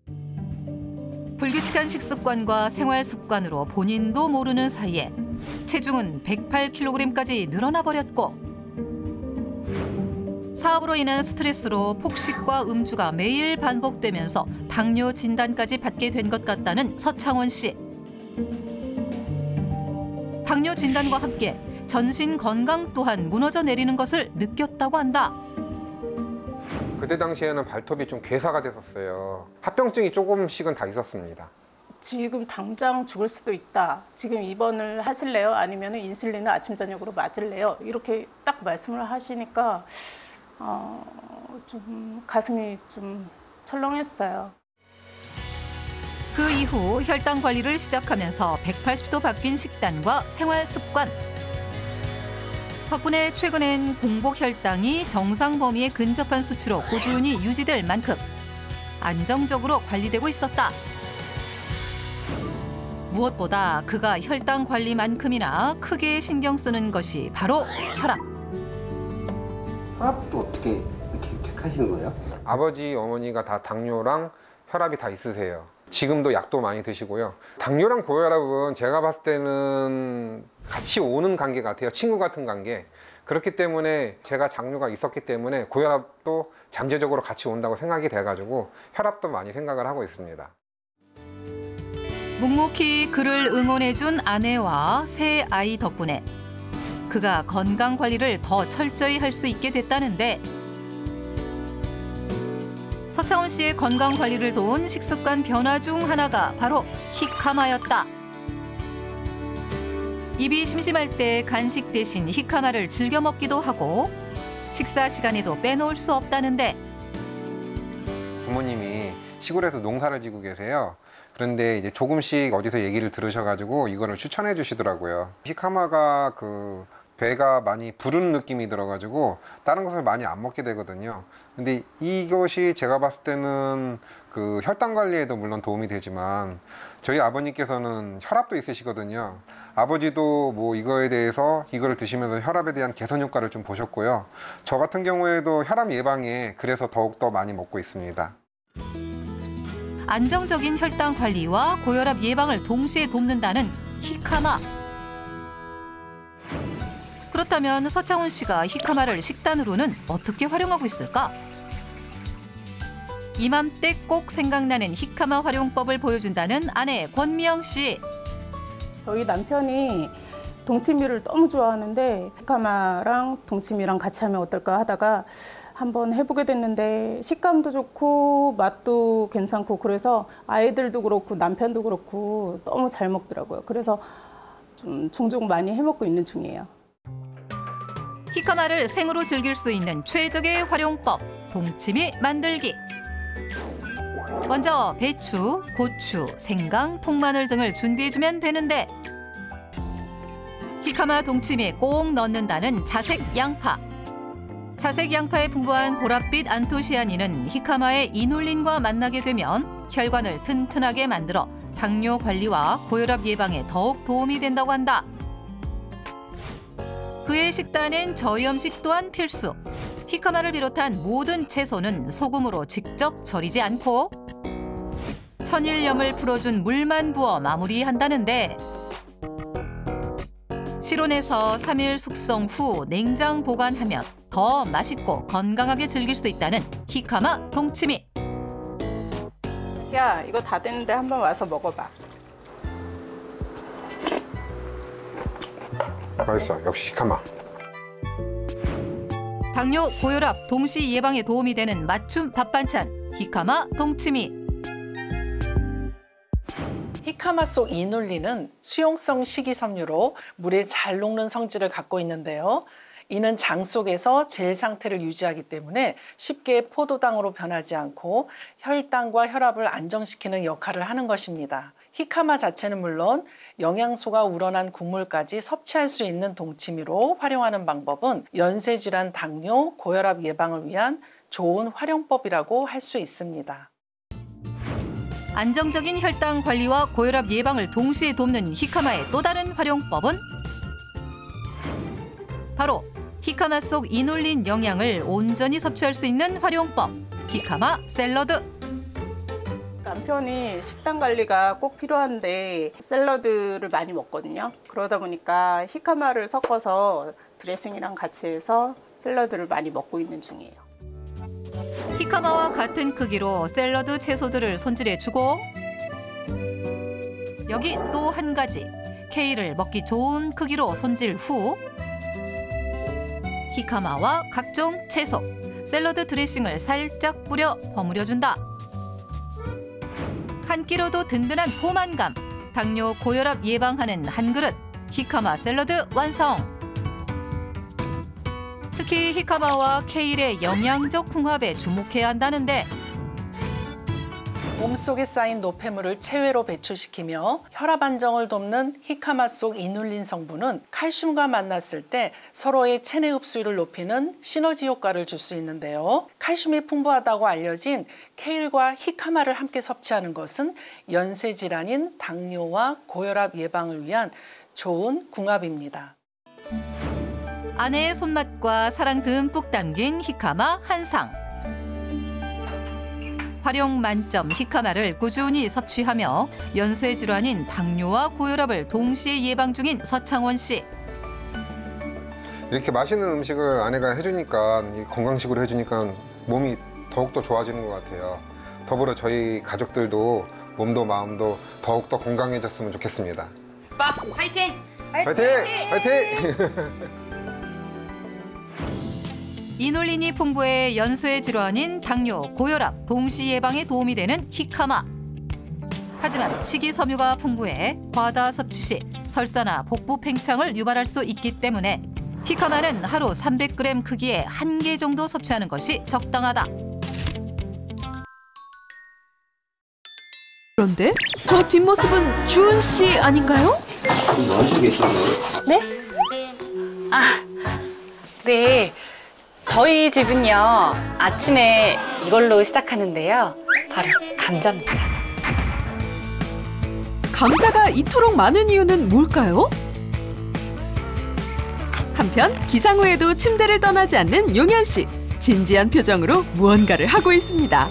불규칙한 식습관과 생활 습관으로 본인도 모르는 사이에 체중은 108kg까지 늘어나 버렸고 사업으로 인한 스트레스로 폭식과 음주가 매일 반복되면서 당뇨 진단까지 받게 된 것 같다는 서창원 씨. 당뇨 진단과 함께 전신 건강 또한 무너져 내리는 것을 느꼈다고 한다. 그때 당시에는 발톱이 좀 괴사가 됐었어요. 합병증이 조금씩은 다 있었습니다. 지금 당장 죽을 수도 있다. 지금 입원을 하실래요? 아니면 인슐린을 아침 저녁으로 맞을래요? 이렇게 딱 말씀을 하시니까 좀 가슴이 좀 철렁했어요. 그 이후 혈당 관리를 시작하면서 180도 바뀐 식단과 생활 습관. 덕분에 최근엔 공복 혈당이 정상 범위에 근접한 수치로 꾸준히 유지될 만큼 안정적으로 관리되고 있었다. 무엇보다 그가 혈당 관리만큼이나 크게 신경 쓰는 것이 바로 혈압. 혈압도 어떻게 체크하시는 거예요? 아버지, 어머니가 다 당뇨랑 혈압이 다 있으세요. 지금도 약도 많이 드시고요. 당뇨랑 고혈압은 제가 봤을 때는 같이 오는 관계 같아요. 친구 같은 관계. 그렇기 때문에 제가 당뇨가 있었기 때문에 고혈압도 잠재적으로 같이 온다고 생각이 돼가지고 혈압도 많이 생각을 하고 있습니다. 묵묵히 그를 응원해준 아내와 새 아이 덕분에 그가 건강 관리를 더 철저히 할 수 있게 됐다는데 서창훈 씨의 건강 관리를 도운 식습관 변화 중 하나가 바로 히카마였다. 입이 심심할 때 간식 대신 히카마를 즐겨 먹기도 하고 식사 시간에도 빼놓을 수 없다는데 부모님이 시골에서 농사를 지고 계세요. 그런데 이제 조금씩 어디서 얘기를 들으셔가지고 이거를 추천해 주시더라고요. 히카마가 그 배가 많이 부르는 느낌이 들어가지고 다른 것을 많이 안 먹게 되거든요. 근데 이것이 제가 봤을 때는 그 혈당 관리에도 물론 도움이 되지만 저희 아버님께서는 혈압도 있으시거든요. 아버지도 뭐 이거에 대해서 이거를 드시면서 혈압에 대한 개선 효과를 좀 보셨고요. 저 같은 경우에도 혈압 예방에 그래서 더욱더 많이 먹고 있습니다. 안정적인 혈당 관리와 고혈압 예방을 동시에 돕는다는 히카마. 그렇다면 서창훈 씨가 히카마를 식단으로는 어떻게 활용하고 있을까? 이맘때 꼭 생각나는 히카마 활용법을 보여준다는 아내 권미영 씨. 저희 남편이 동치미를 너무 좋아하는데 히카마랑 동치미랑 같이 하면 어떨까 하다가 한번 해보게 됐는데 식감도 좋고 맛도 괜찮고 그래서 아이들도 그렇고 남편도 그렇고 너무 잘 먹더라고요. 그래서 좀 종종 많이 해먹고 있는 중이에요. 히카마를 생으로 즐길 수 있는 최적의 활용법, 동치미 만들기. 먼저 배추, 고추, 생강, 통마늘 등을 준비해주면 되는데 히카마 동치미에 꼭 넣는다는 자색 양파. 자색 양파에 풍부한 보랏빛 안토시아닌은 히카마의 이눌린과 만나게 되면 혈관을 튼튼하게 만들어 당뇨 관리와 고혈압 예방에 더욱 도움이 된다고 한다. 그의 식단엔 저염식 또한 필수. 히카마를 비롯한 모든 채소는 소금으로 직접 절이지 않고 천일염을 풀어준 물만 부어 마무리한다는데 실온에서 3일 숙성 후 냉장 보관하면 더 맛있고 건강하게 즐길 수 있다는 히카마 동치미. 야, 이거 다 됐는데 한번 와서 먹어봐. 맛있어. 역시 히카마. 당뇨, 고혈압 동시 예방에 도움이 되는 맞춤 밥 반찬 히카마 동치미. 히카마 속 이눌린은 수용성 식이섬유로 물에 잘 녹는 성질을 갖고 있는데요. 이는 장 속에서 젤 상태를 유지하기 때문에 쉽게 포도당으로 변하지 않고 혈당과 혈압을 안정시키는 역할을 하는 것입니다. 히카마 자체는 물론 영양소가 우러난 국물까지 섭취할 수 있는 동치미로 활용하는 방법은 연쇄질환 당뇨, 고혈압 예방을 위한 좋은 활용법이라고 할 수 있습니다. 안정적인 혈당 관리와 고혈압 예방을 동시에 돕는 히카마의 또 다른 활용법은 바로 히카마 속 이눌린 영양을 온전히 섭취할 수 있는 활용법, 히카마 샐러드. 남편이 식단 관리가 꼭 필요한데 샐러드를 많이 먹거든요. 그러다 보니까 히카마를 섞어서 드레싱이랑 같이 해서 샐러드를 많이 먹고 있는 중이에요. 히카마와 같은 크기로 샐러드 채소들을 손질해주고 여기 또 한 가지, 케일을 먹기 좋은 크기로 손질 후 히카마와 각종 채소, 샐러드 드레싱을 살짝 뿌려 버무려준다. 한 끼로도 든든한 포만감, 당뇨, 고혈압 예방하는 한 그릇, 히카마 샐러드 완성! 특히 히카마와 케일의 영양적 궁합에 주목해야 한다는데 몸속에 쌓인 노폐물을 체외로 배출시키며 혈압 안정을 돕는 히카마 속 이눌린 성분은 칼슘과 만났을 때 서로의 체내 흡수율을 높이는 시너지 효과를 줄 수 있는데요. 칼슘이 풍부하다고 알려진 케일과 히카마를 함께 섭취하는 것은 연쇄 질환인 당뇨와 고혈압 예방을 위한 좋은 궁합입니다. 아내의 손맛과 사랑 듬뿍 담긴 히카마 한 상. 활용 만점 히카마를 꾸준히 섭취하며 연쇄 질환인 당뇨와 고혈압을 동시에 예방 중인 서창원 씨. 이렇게 맛있는 음식을 아내가 해주니까, 건강식으로 해주니까 몸이 더욱더 좋아지는 것 같아요. 더불어 저희 가족들도 몸도 마음도 더욱더 건강해졌으면 좋겠습니다. 오빠 화이팅! 화이팅! 화이팅! 이놀린이 풍부해 연쇄 질환인 당뇨, 고혈압 동시 예방에 도움이 되는 히카마. 하지만 식이섬유가 풍부해 과다 섭취 시 설사나 복부 팽창을 유발할 수 있기 때문에 히카마는 하루 300g 크기의 1개 정도 섭취하는 것이 적당하다. 그런데 저 뒷모습은 주은 씨 아닌가요? 뭐 하시고 계시나요? 네? 네. 저희 집은요, 아침에 이걸로 시작하는데요. 바로 감자입니다. 감자가 이토록 많은 이유는 뭘까요? 한편 기상 후에도 침대를 떠나지 않는 용현 씨. 진지한 표정으로 무언가를 하고 있습니다.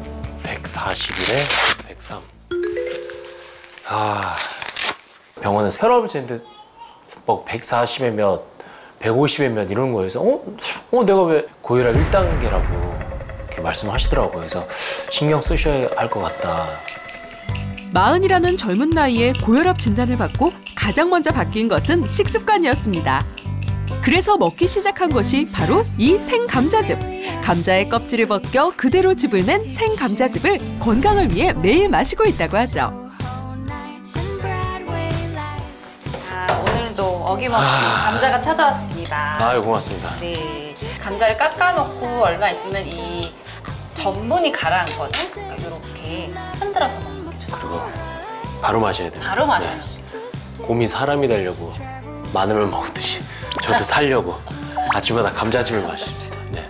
140일에 103. 병원에서 혈압을 재는데 뭐 140에 몇, 150에 몇 이런 거에서 내가 왜 고혈압 1단계라고 이렇게 말씀하시더라고요. 그래서 신경 쓰셔야 할 것 같다. 40이라는 젊은 나이에 고혈압 진단을 받고 가장 먼저 바뀐 것은 식습관이었습니다. 그래서 먹기 시작한 것이 바로 이 생감자즙. 감자의 껍질을 벗겨 그대로 즙을 낸 생감자즙을 건강을 위해 매일 마시고 있다고 하죠. 오늘도 어김없이 감자가 찾아왔습니다. 아유, 고맙습니다. 네, 감자를 깎아놓고 얼마 있으면 이 전분이 가라앉거든? 그러니까 이렇게 흔들어서 먹는 게 좋습니다. 그리고 바로 마셔야 돼요. 바로 마셔요. 곰이 사람이 되려고 마늘을 먹듯이 저도 살려고 아침마다 감자즙을 마십니다. 네.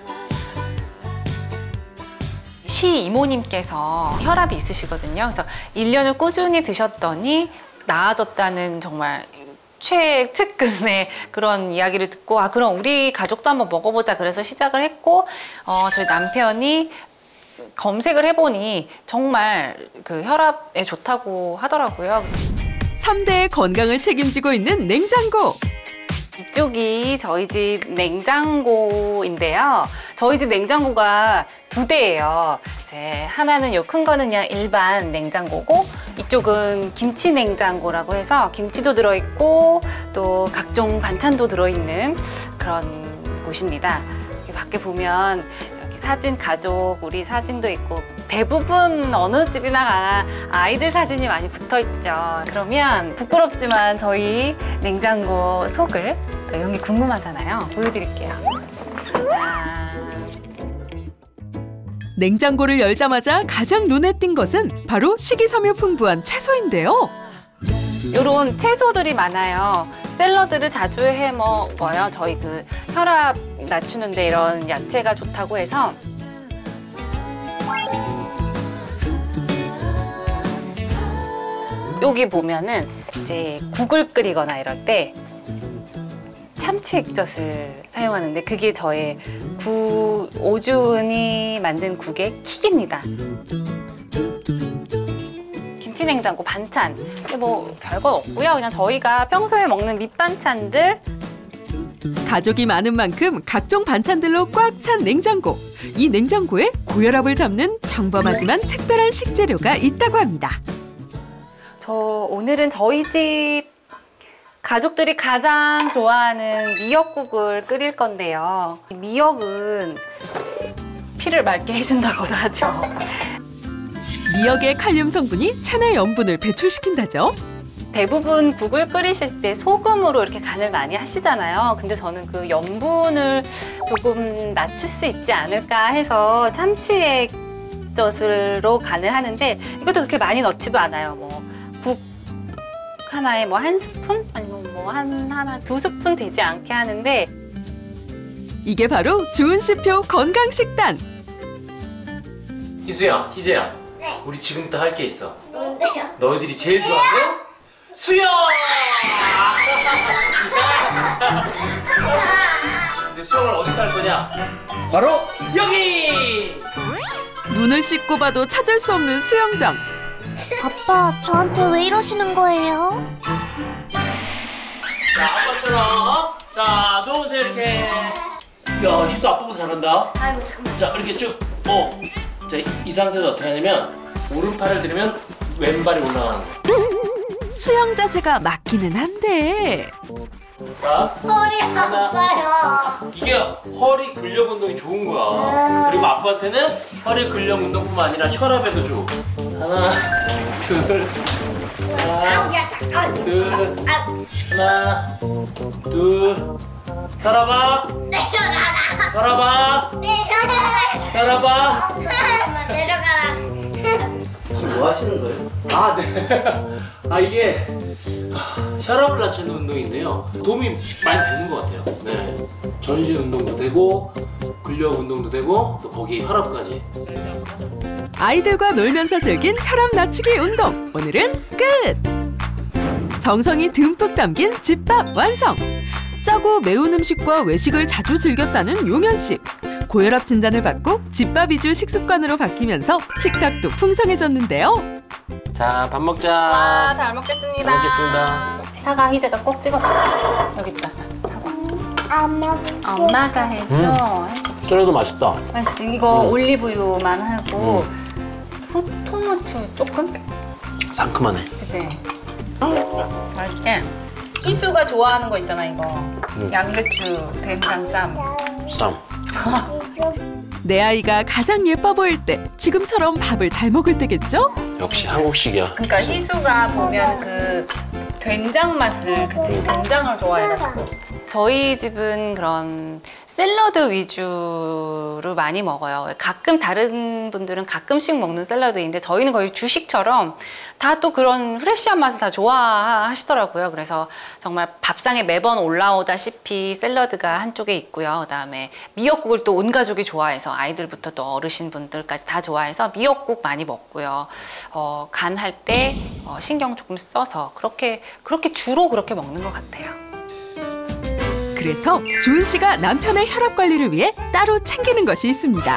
시 이모님께서 혈압이 있으시거든요. 그래서 1년을 꾸준히 드셨더니 나아졌다는 정말 최측근의 그런 이야기를 듣고 그럼 우리 가족도 한번 먹어보자 그래서 시작을 했고 저희 남편이 검색을 해보니 정말 그 혈압에 좋다고 하더라고요. 3대의 건강을 책임지고 있는 냉장고. 이쪽이 저희 집 냉장고인데요. 저희 집 냉장고가 2대예요. 이제 하나는 요 큰 거는 그냥 일반 냉장고고 이쪽은 김치 냉장고라고 해서 김치도 들어있고 또 각종 반찬도 들어있는 그런 곳입니다. 이렇게 밖에 보면 여기 사진 가족 우리 사진도 있고 대부분 어느 집이나 아이들 사진이 많이 붙어 있죠. 그러면 부끄럽지만 저희 냉장고 속을 이런 게 궁금하잖아요. 보여드릴게요. 짠. 냉장고를 열자마자 가장 눈에 띈 것은 바로 식이섬유 풍부한 채소인데요. 이런 채소들이 많아요. 샐러드를 자주 해 먹어요. 저희 그 혈압 낮추는데 이런 야채가 좋다고 해서. 여기 보면은 이제 국을 끓이거나 이럴 때 참치 액젓을 사용하는데 그게 저의 오주은이 만든 국의 킥입니다. 김치냉장고 반찬 뭐 별거 없고요. 그냥 저희가 평소에 먹는 밑반찬들. 가족이 많은 만큼 각종 반찬들로 꽉 찬 냉장고. 이 냉장고에 고혈압을 잡는 평범하지만 특별한 식재료가 있다고 합니다. 오늘은 저희 집 가족들이 가장 좋아하는 미역국을 끓일 건데요. 미역은 피를 맑게 해준다고도 하죠. 미역의 칼륨 성분이 체내 염분을 배출시킨다죠. 대부분 국을 끓이실 때 소금으로 이렇게 간을 많이 하시잖아요. 근데 저는 그 염분을 조금 낮출 수 있지 않을까 해서 참치 액젓으로 간을 하는데 이것도 그렇게 많이 넣지도 않아요. 국 하나에 뭐 1스푼? 아니면 뭐 하나 2스푼 되지 않게 하는데 이게 바로 주은씨표 건강식단. 희수야, 희재야. 네. 우리 지금부터 할 게 있어. 뭔데요? 너희들이 제일 좋아하는 수영! 수영을 어디서 할 거냐? 바로 여기! 눈을 씻고 봐도 찾을 수 없는 수영장. 아빠, 저한테 왜 이러시는 거예요? 자, 아빠처럼. 자, 누워보세요, 이렇게. 야, 희수 아빠보다 잘한다. 아이고, 잠깐만. 자, 이렇게 쭉. 자, 이 상태에서 어떻게 하냐면 오른팔을 들으면 왼발이 올라가는 거야. 수영 자세가 맞기는 한데. 자, 허리 아파요. 이게 허리 근력 운동이 좋은 거야. 그리고 아빠한테는 허리 근력 운동뿐만 아니라 혈압에도 좋고. 하나, 둘, 하나, 둘, 하나, 둘. 혈압아. 혈압아. 혈압아. 내려가라. 뭐 하시는 거예요? 아, 네. 아, 이게 혈압을 낮추는 운동인데요. 도움이 많이 되는 것 같아요. 네. 전신 운동도 되고 근력 운동도 되고 또 거기에 혈압까지. 아이들과 놀면서 즐긴 혈압 낮추기 운동. 오늘은 끝! 정성이 듬뿍 담긴 집밥 완성! 짜고 매운 음식과 외식을 자주 즐겼다는 용현 씨. 고혈압 진단을 받고 집밥 위주 식습관으로 바뀌면서 식탁도 풍성해졌는데요. 자, 밥 먹자. 와, 잘 먹겠습니다. 잘 먹겠습니다. 사과 희재가 꼭 찍어봐. 여기 있다. 사과. 엄마가 해줘. 샐러드 맛있다. 맛있지? 이거 올리브유만 하고 토마토 조금? 상큼하네. 그치? 맛있지? 희수가 좋아하는 거 있잖아, 이거. 양배추, 된장 쌈. 내 아이가 가장 예뻐 보일 때 지금처럼 밥을 잘 먹을 때겠죠? 역시 한국식이야. 그러니까 희수가 보면 그 된장 맛을, 그치? 된장을 좋아해가지고. 저희 집은 그런 샐러드 위주로 많이 먹어요. 가끔 다른 분들은 가끔씩 먹는 샐러드인데 저희는 거의 주식처럼 다 또 그런 프레시한 맛을 다 좋아하시더라고요. 그래서 정말 밥상에 매번 올라오다시피 샐러드가 한쪽에 있고요. 그다음에 미역국을 또 온 가족이 좋아해서 아이들부터 또 어르신분들까지 다 좋아해서 미역국 많이 먹고요. 간할 때 신경 조금 써서 그렇게 주로 그렇게 먹는 것 같아요. 그래서 주은 씨가 남편의 혈압 관리를 위해 따로 챙기는 것이 있습니다.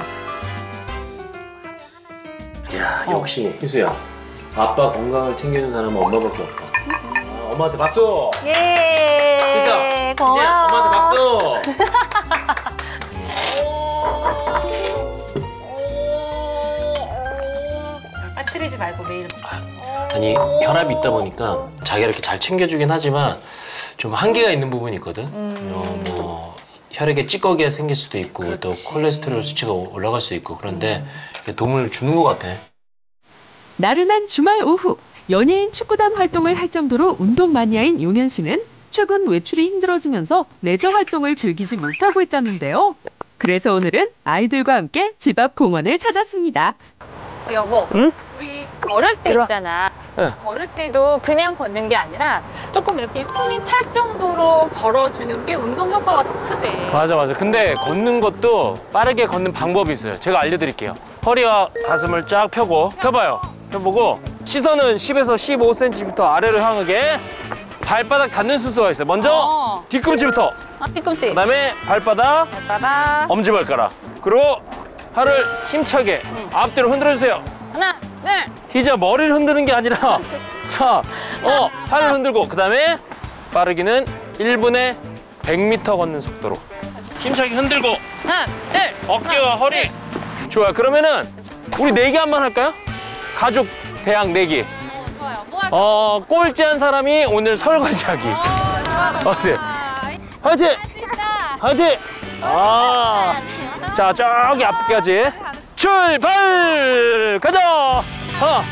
야, 역시 희수야. 아빠 건강을 챙겨준 사람은 엄마밖에 없다. 엄마한테 박수! 예! 희수야, 고마워. 이제 엄마한테 박수! 빠뜨리지 말고 매일 아니, 혈압이 있다 보니까 자기가 이렇게 잘 챙겨주긴 하지만 좀 한계가 있는 부분이 있거든. 뭐 혈액에 찌꺼기가 생길 수도 있고 그렇지. 또 콜레스테롤 수치가 올라갈 수 있고 그런데 도움을 주는 것 같아. 나른한 주말 오후 연예인 축구단 활동을 할 정도로 운동 마니아인 용현 씨는 최근 외출이 힘들어지면서 레저 활동을 즐기지 못하고 있다는데요. 그래서 오늘은 아이들과 함께 집 앞 공원을 찾았습니다. 여보, 응? 우리 어릴 때 있잖아. 네. 어릴 때도 그냥 걷는 게 아니라 조금 이렇게 숨이 찰 정도로 걸어주는 게 운동 효과가 더 크대. 맞아. 근데 걷는 것도 빠르게 걷는 방법이 있어요. 제가 알려드릴게요. 허리와 가슴을 쫙 펴고 펴봐요. 펴보고 시선은 10에서 15cm 아래로 향하게 발바닥 닿는 순서가 있어요. 먼저 뒤꿈치부터. 뒤꿈치. 그다음에 발바닥. 엄지발가락. 그리고 팔을 힘차게 앞뒤로 흔들어주세요. 하나, 둘. 희자 머리를 흔드는 게 아니라 자, 팔을 흔들고 그다음에 빠르기는 1분에 100m 걷는 속도로 힘차게 흔들고 하나, 둘. 어깨와 허리. 좋아요. 그러면은 우리 내기 한번 할까요? 가족 대항 내기. 꼴찌한 사람이 오늘 설거지하기. 어때? 화이팅! 화이팅! 자, 저기 앞까지 출발! 가자! 하나,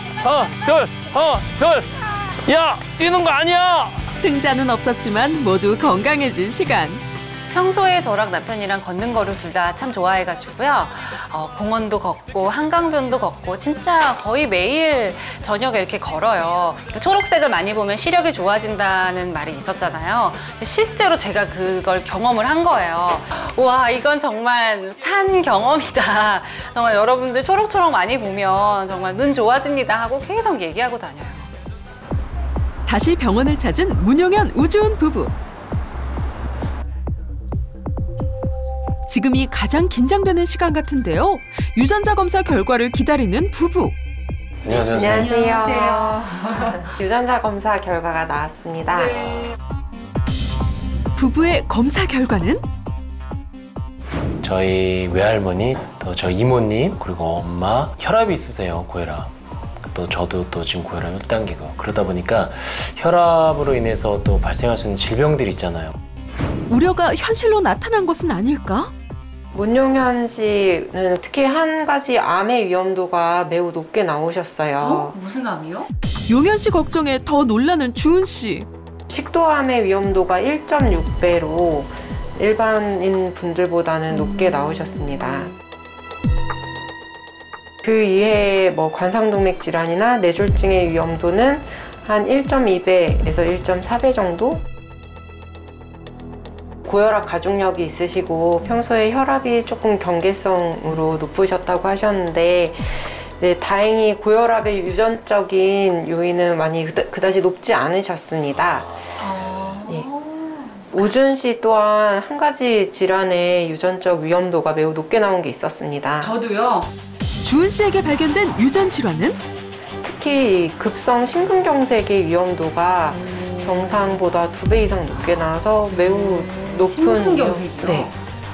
둘. 야, 뛰는 거 아니야! 승자는 없었지만 모두 건강해진 시간. 평소에 저랑 남편이랑 걷는 거를 둘 다 참 좋아해가지고요. 공원도 걷고 한강변도 걷고 진짜 거의 매일 저녁에 이렇게 걸어요. 초록색을 많이 보면 시력이 좋아진다는 말이 있었잖아요. 실제로 제가 그걸 경험을 한 거예요. 와, 이건 정말 산 경험이다. 정말 여러분들 초록초록 많이 보면 정말 눈 좋아집니다 하고 계속 얘기하고 다녀요. 다시 병원을 찾은 문용현, 우주은 부부. 지금이 가장 긴장되는 시간 같은데요. 유전자 검사 결과를 기다리는 부부. 안녕하세요. 유전자 검사 결과가 나왔습니다. 부부의 검사 결과는? 저희 외할머니, 또 저희 이모님, 그리고 엄마 혈압이 있으세요, 고혈압. 또 저도 또 지금 고혈압 1단계고 그러다 보니까 혈압으로 인해서 또 발생할 수 있는 질병들이 있잖아요. 우려가 현실로 나타난 것은 아닐까? 문용현 씨는 특히 한 가지 암의 위험도가 매우 높게 나오셨어요. 무슨 암이요? 용현 씨 걱정에 더 놀라는 주은 씨. 식도암의 위험도가 1.6배로 일반인 분들보다는 높게 나오셨습니다. 그 이외에 뭐 관상동맥 질환이나 뇌졸중의 위험도는 한 1.2배에서 1.4배 정도? 고혈압 가족력이 있으시고 평소에 혈압이 조금 경계성으로 높으셨다고 하셨는데 네, 다행히 고혈압의 유전적인 요인은 많이 그다지 높지 않으셨습니다. 네. 오준 씨 또한 한 가지 질환의 유전적 위험도가 매우 높게 나온 게 있었습니다. 저도요. 주은 씨에게 발견된 유전 질환은? 특히 급성 심근경색의 위험도가 정상보다 2배 이상 높게 나와서 매우 높은 심근경색이요? 네.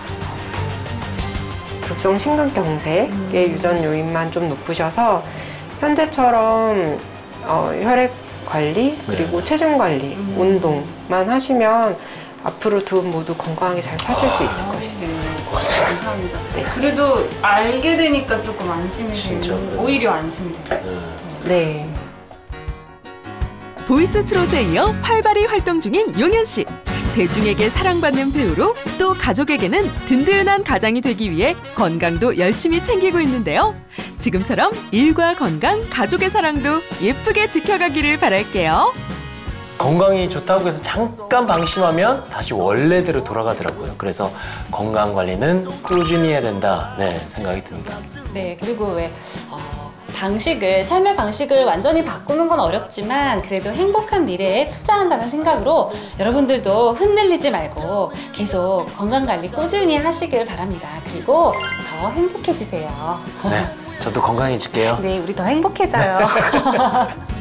급성 심근경색의 유전 요인만 좀 높으셔서 현재처럼 혈액 관리 그리고 체중 관리, 운동만 하시면 앞으로 두 분 모두 건강하게 잘 사실 수 있을 것이에요. 감사합니다. 네. 그래도 알게 되니까 조금 안심이 되는, 오히려 안심이 돼요. 네. 보이스 트롯에 이어 활발히 활동 중인 용현 씨. 대중에게 사랑받는 배우로 또 가족에게는 든든한 가장이 되기 위해 건강도 열심히 챙기고 있는데요. 지금처럼 일과 건강, 가족의 사랑도 예쁘게 지켜가기를 바랄게요. 건강이 좋다고 해서 잠깐 방심하면 다시 원래대로 돌아가더라고요. 그래서 건강 관리는 꾸준히 해야 된다, 네, 생각이 듭니다. 네, 그리고 왜 삶의 방식을 완전히 바꾸는 건 어렵지만 그래도 행복한 미래에 투자한다는 생각으로 여러분들도 흔들리지 말고 계속 건강관리 꾸준히 하시길 바랍니다. 그리고 더 행복해지세요. 네, 저도 건강해질게요. 네, 우리 더 행복해져요.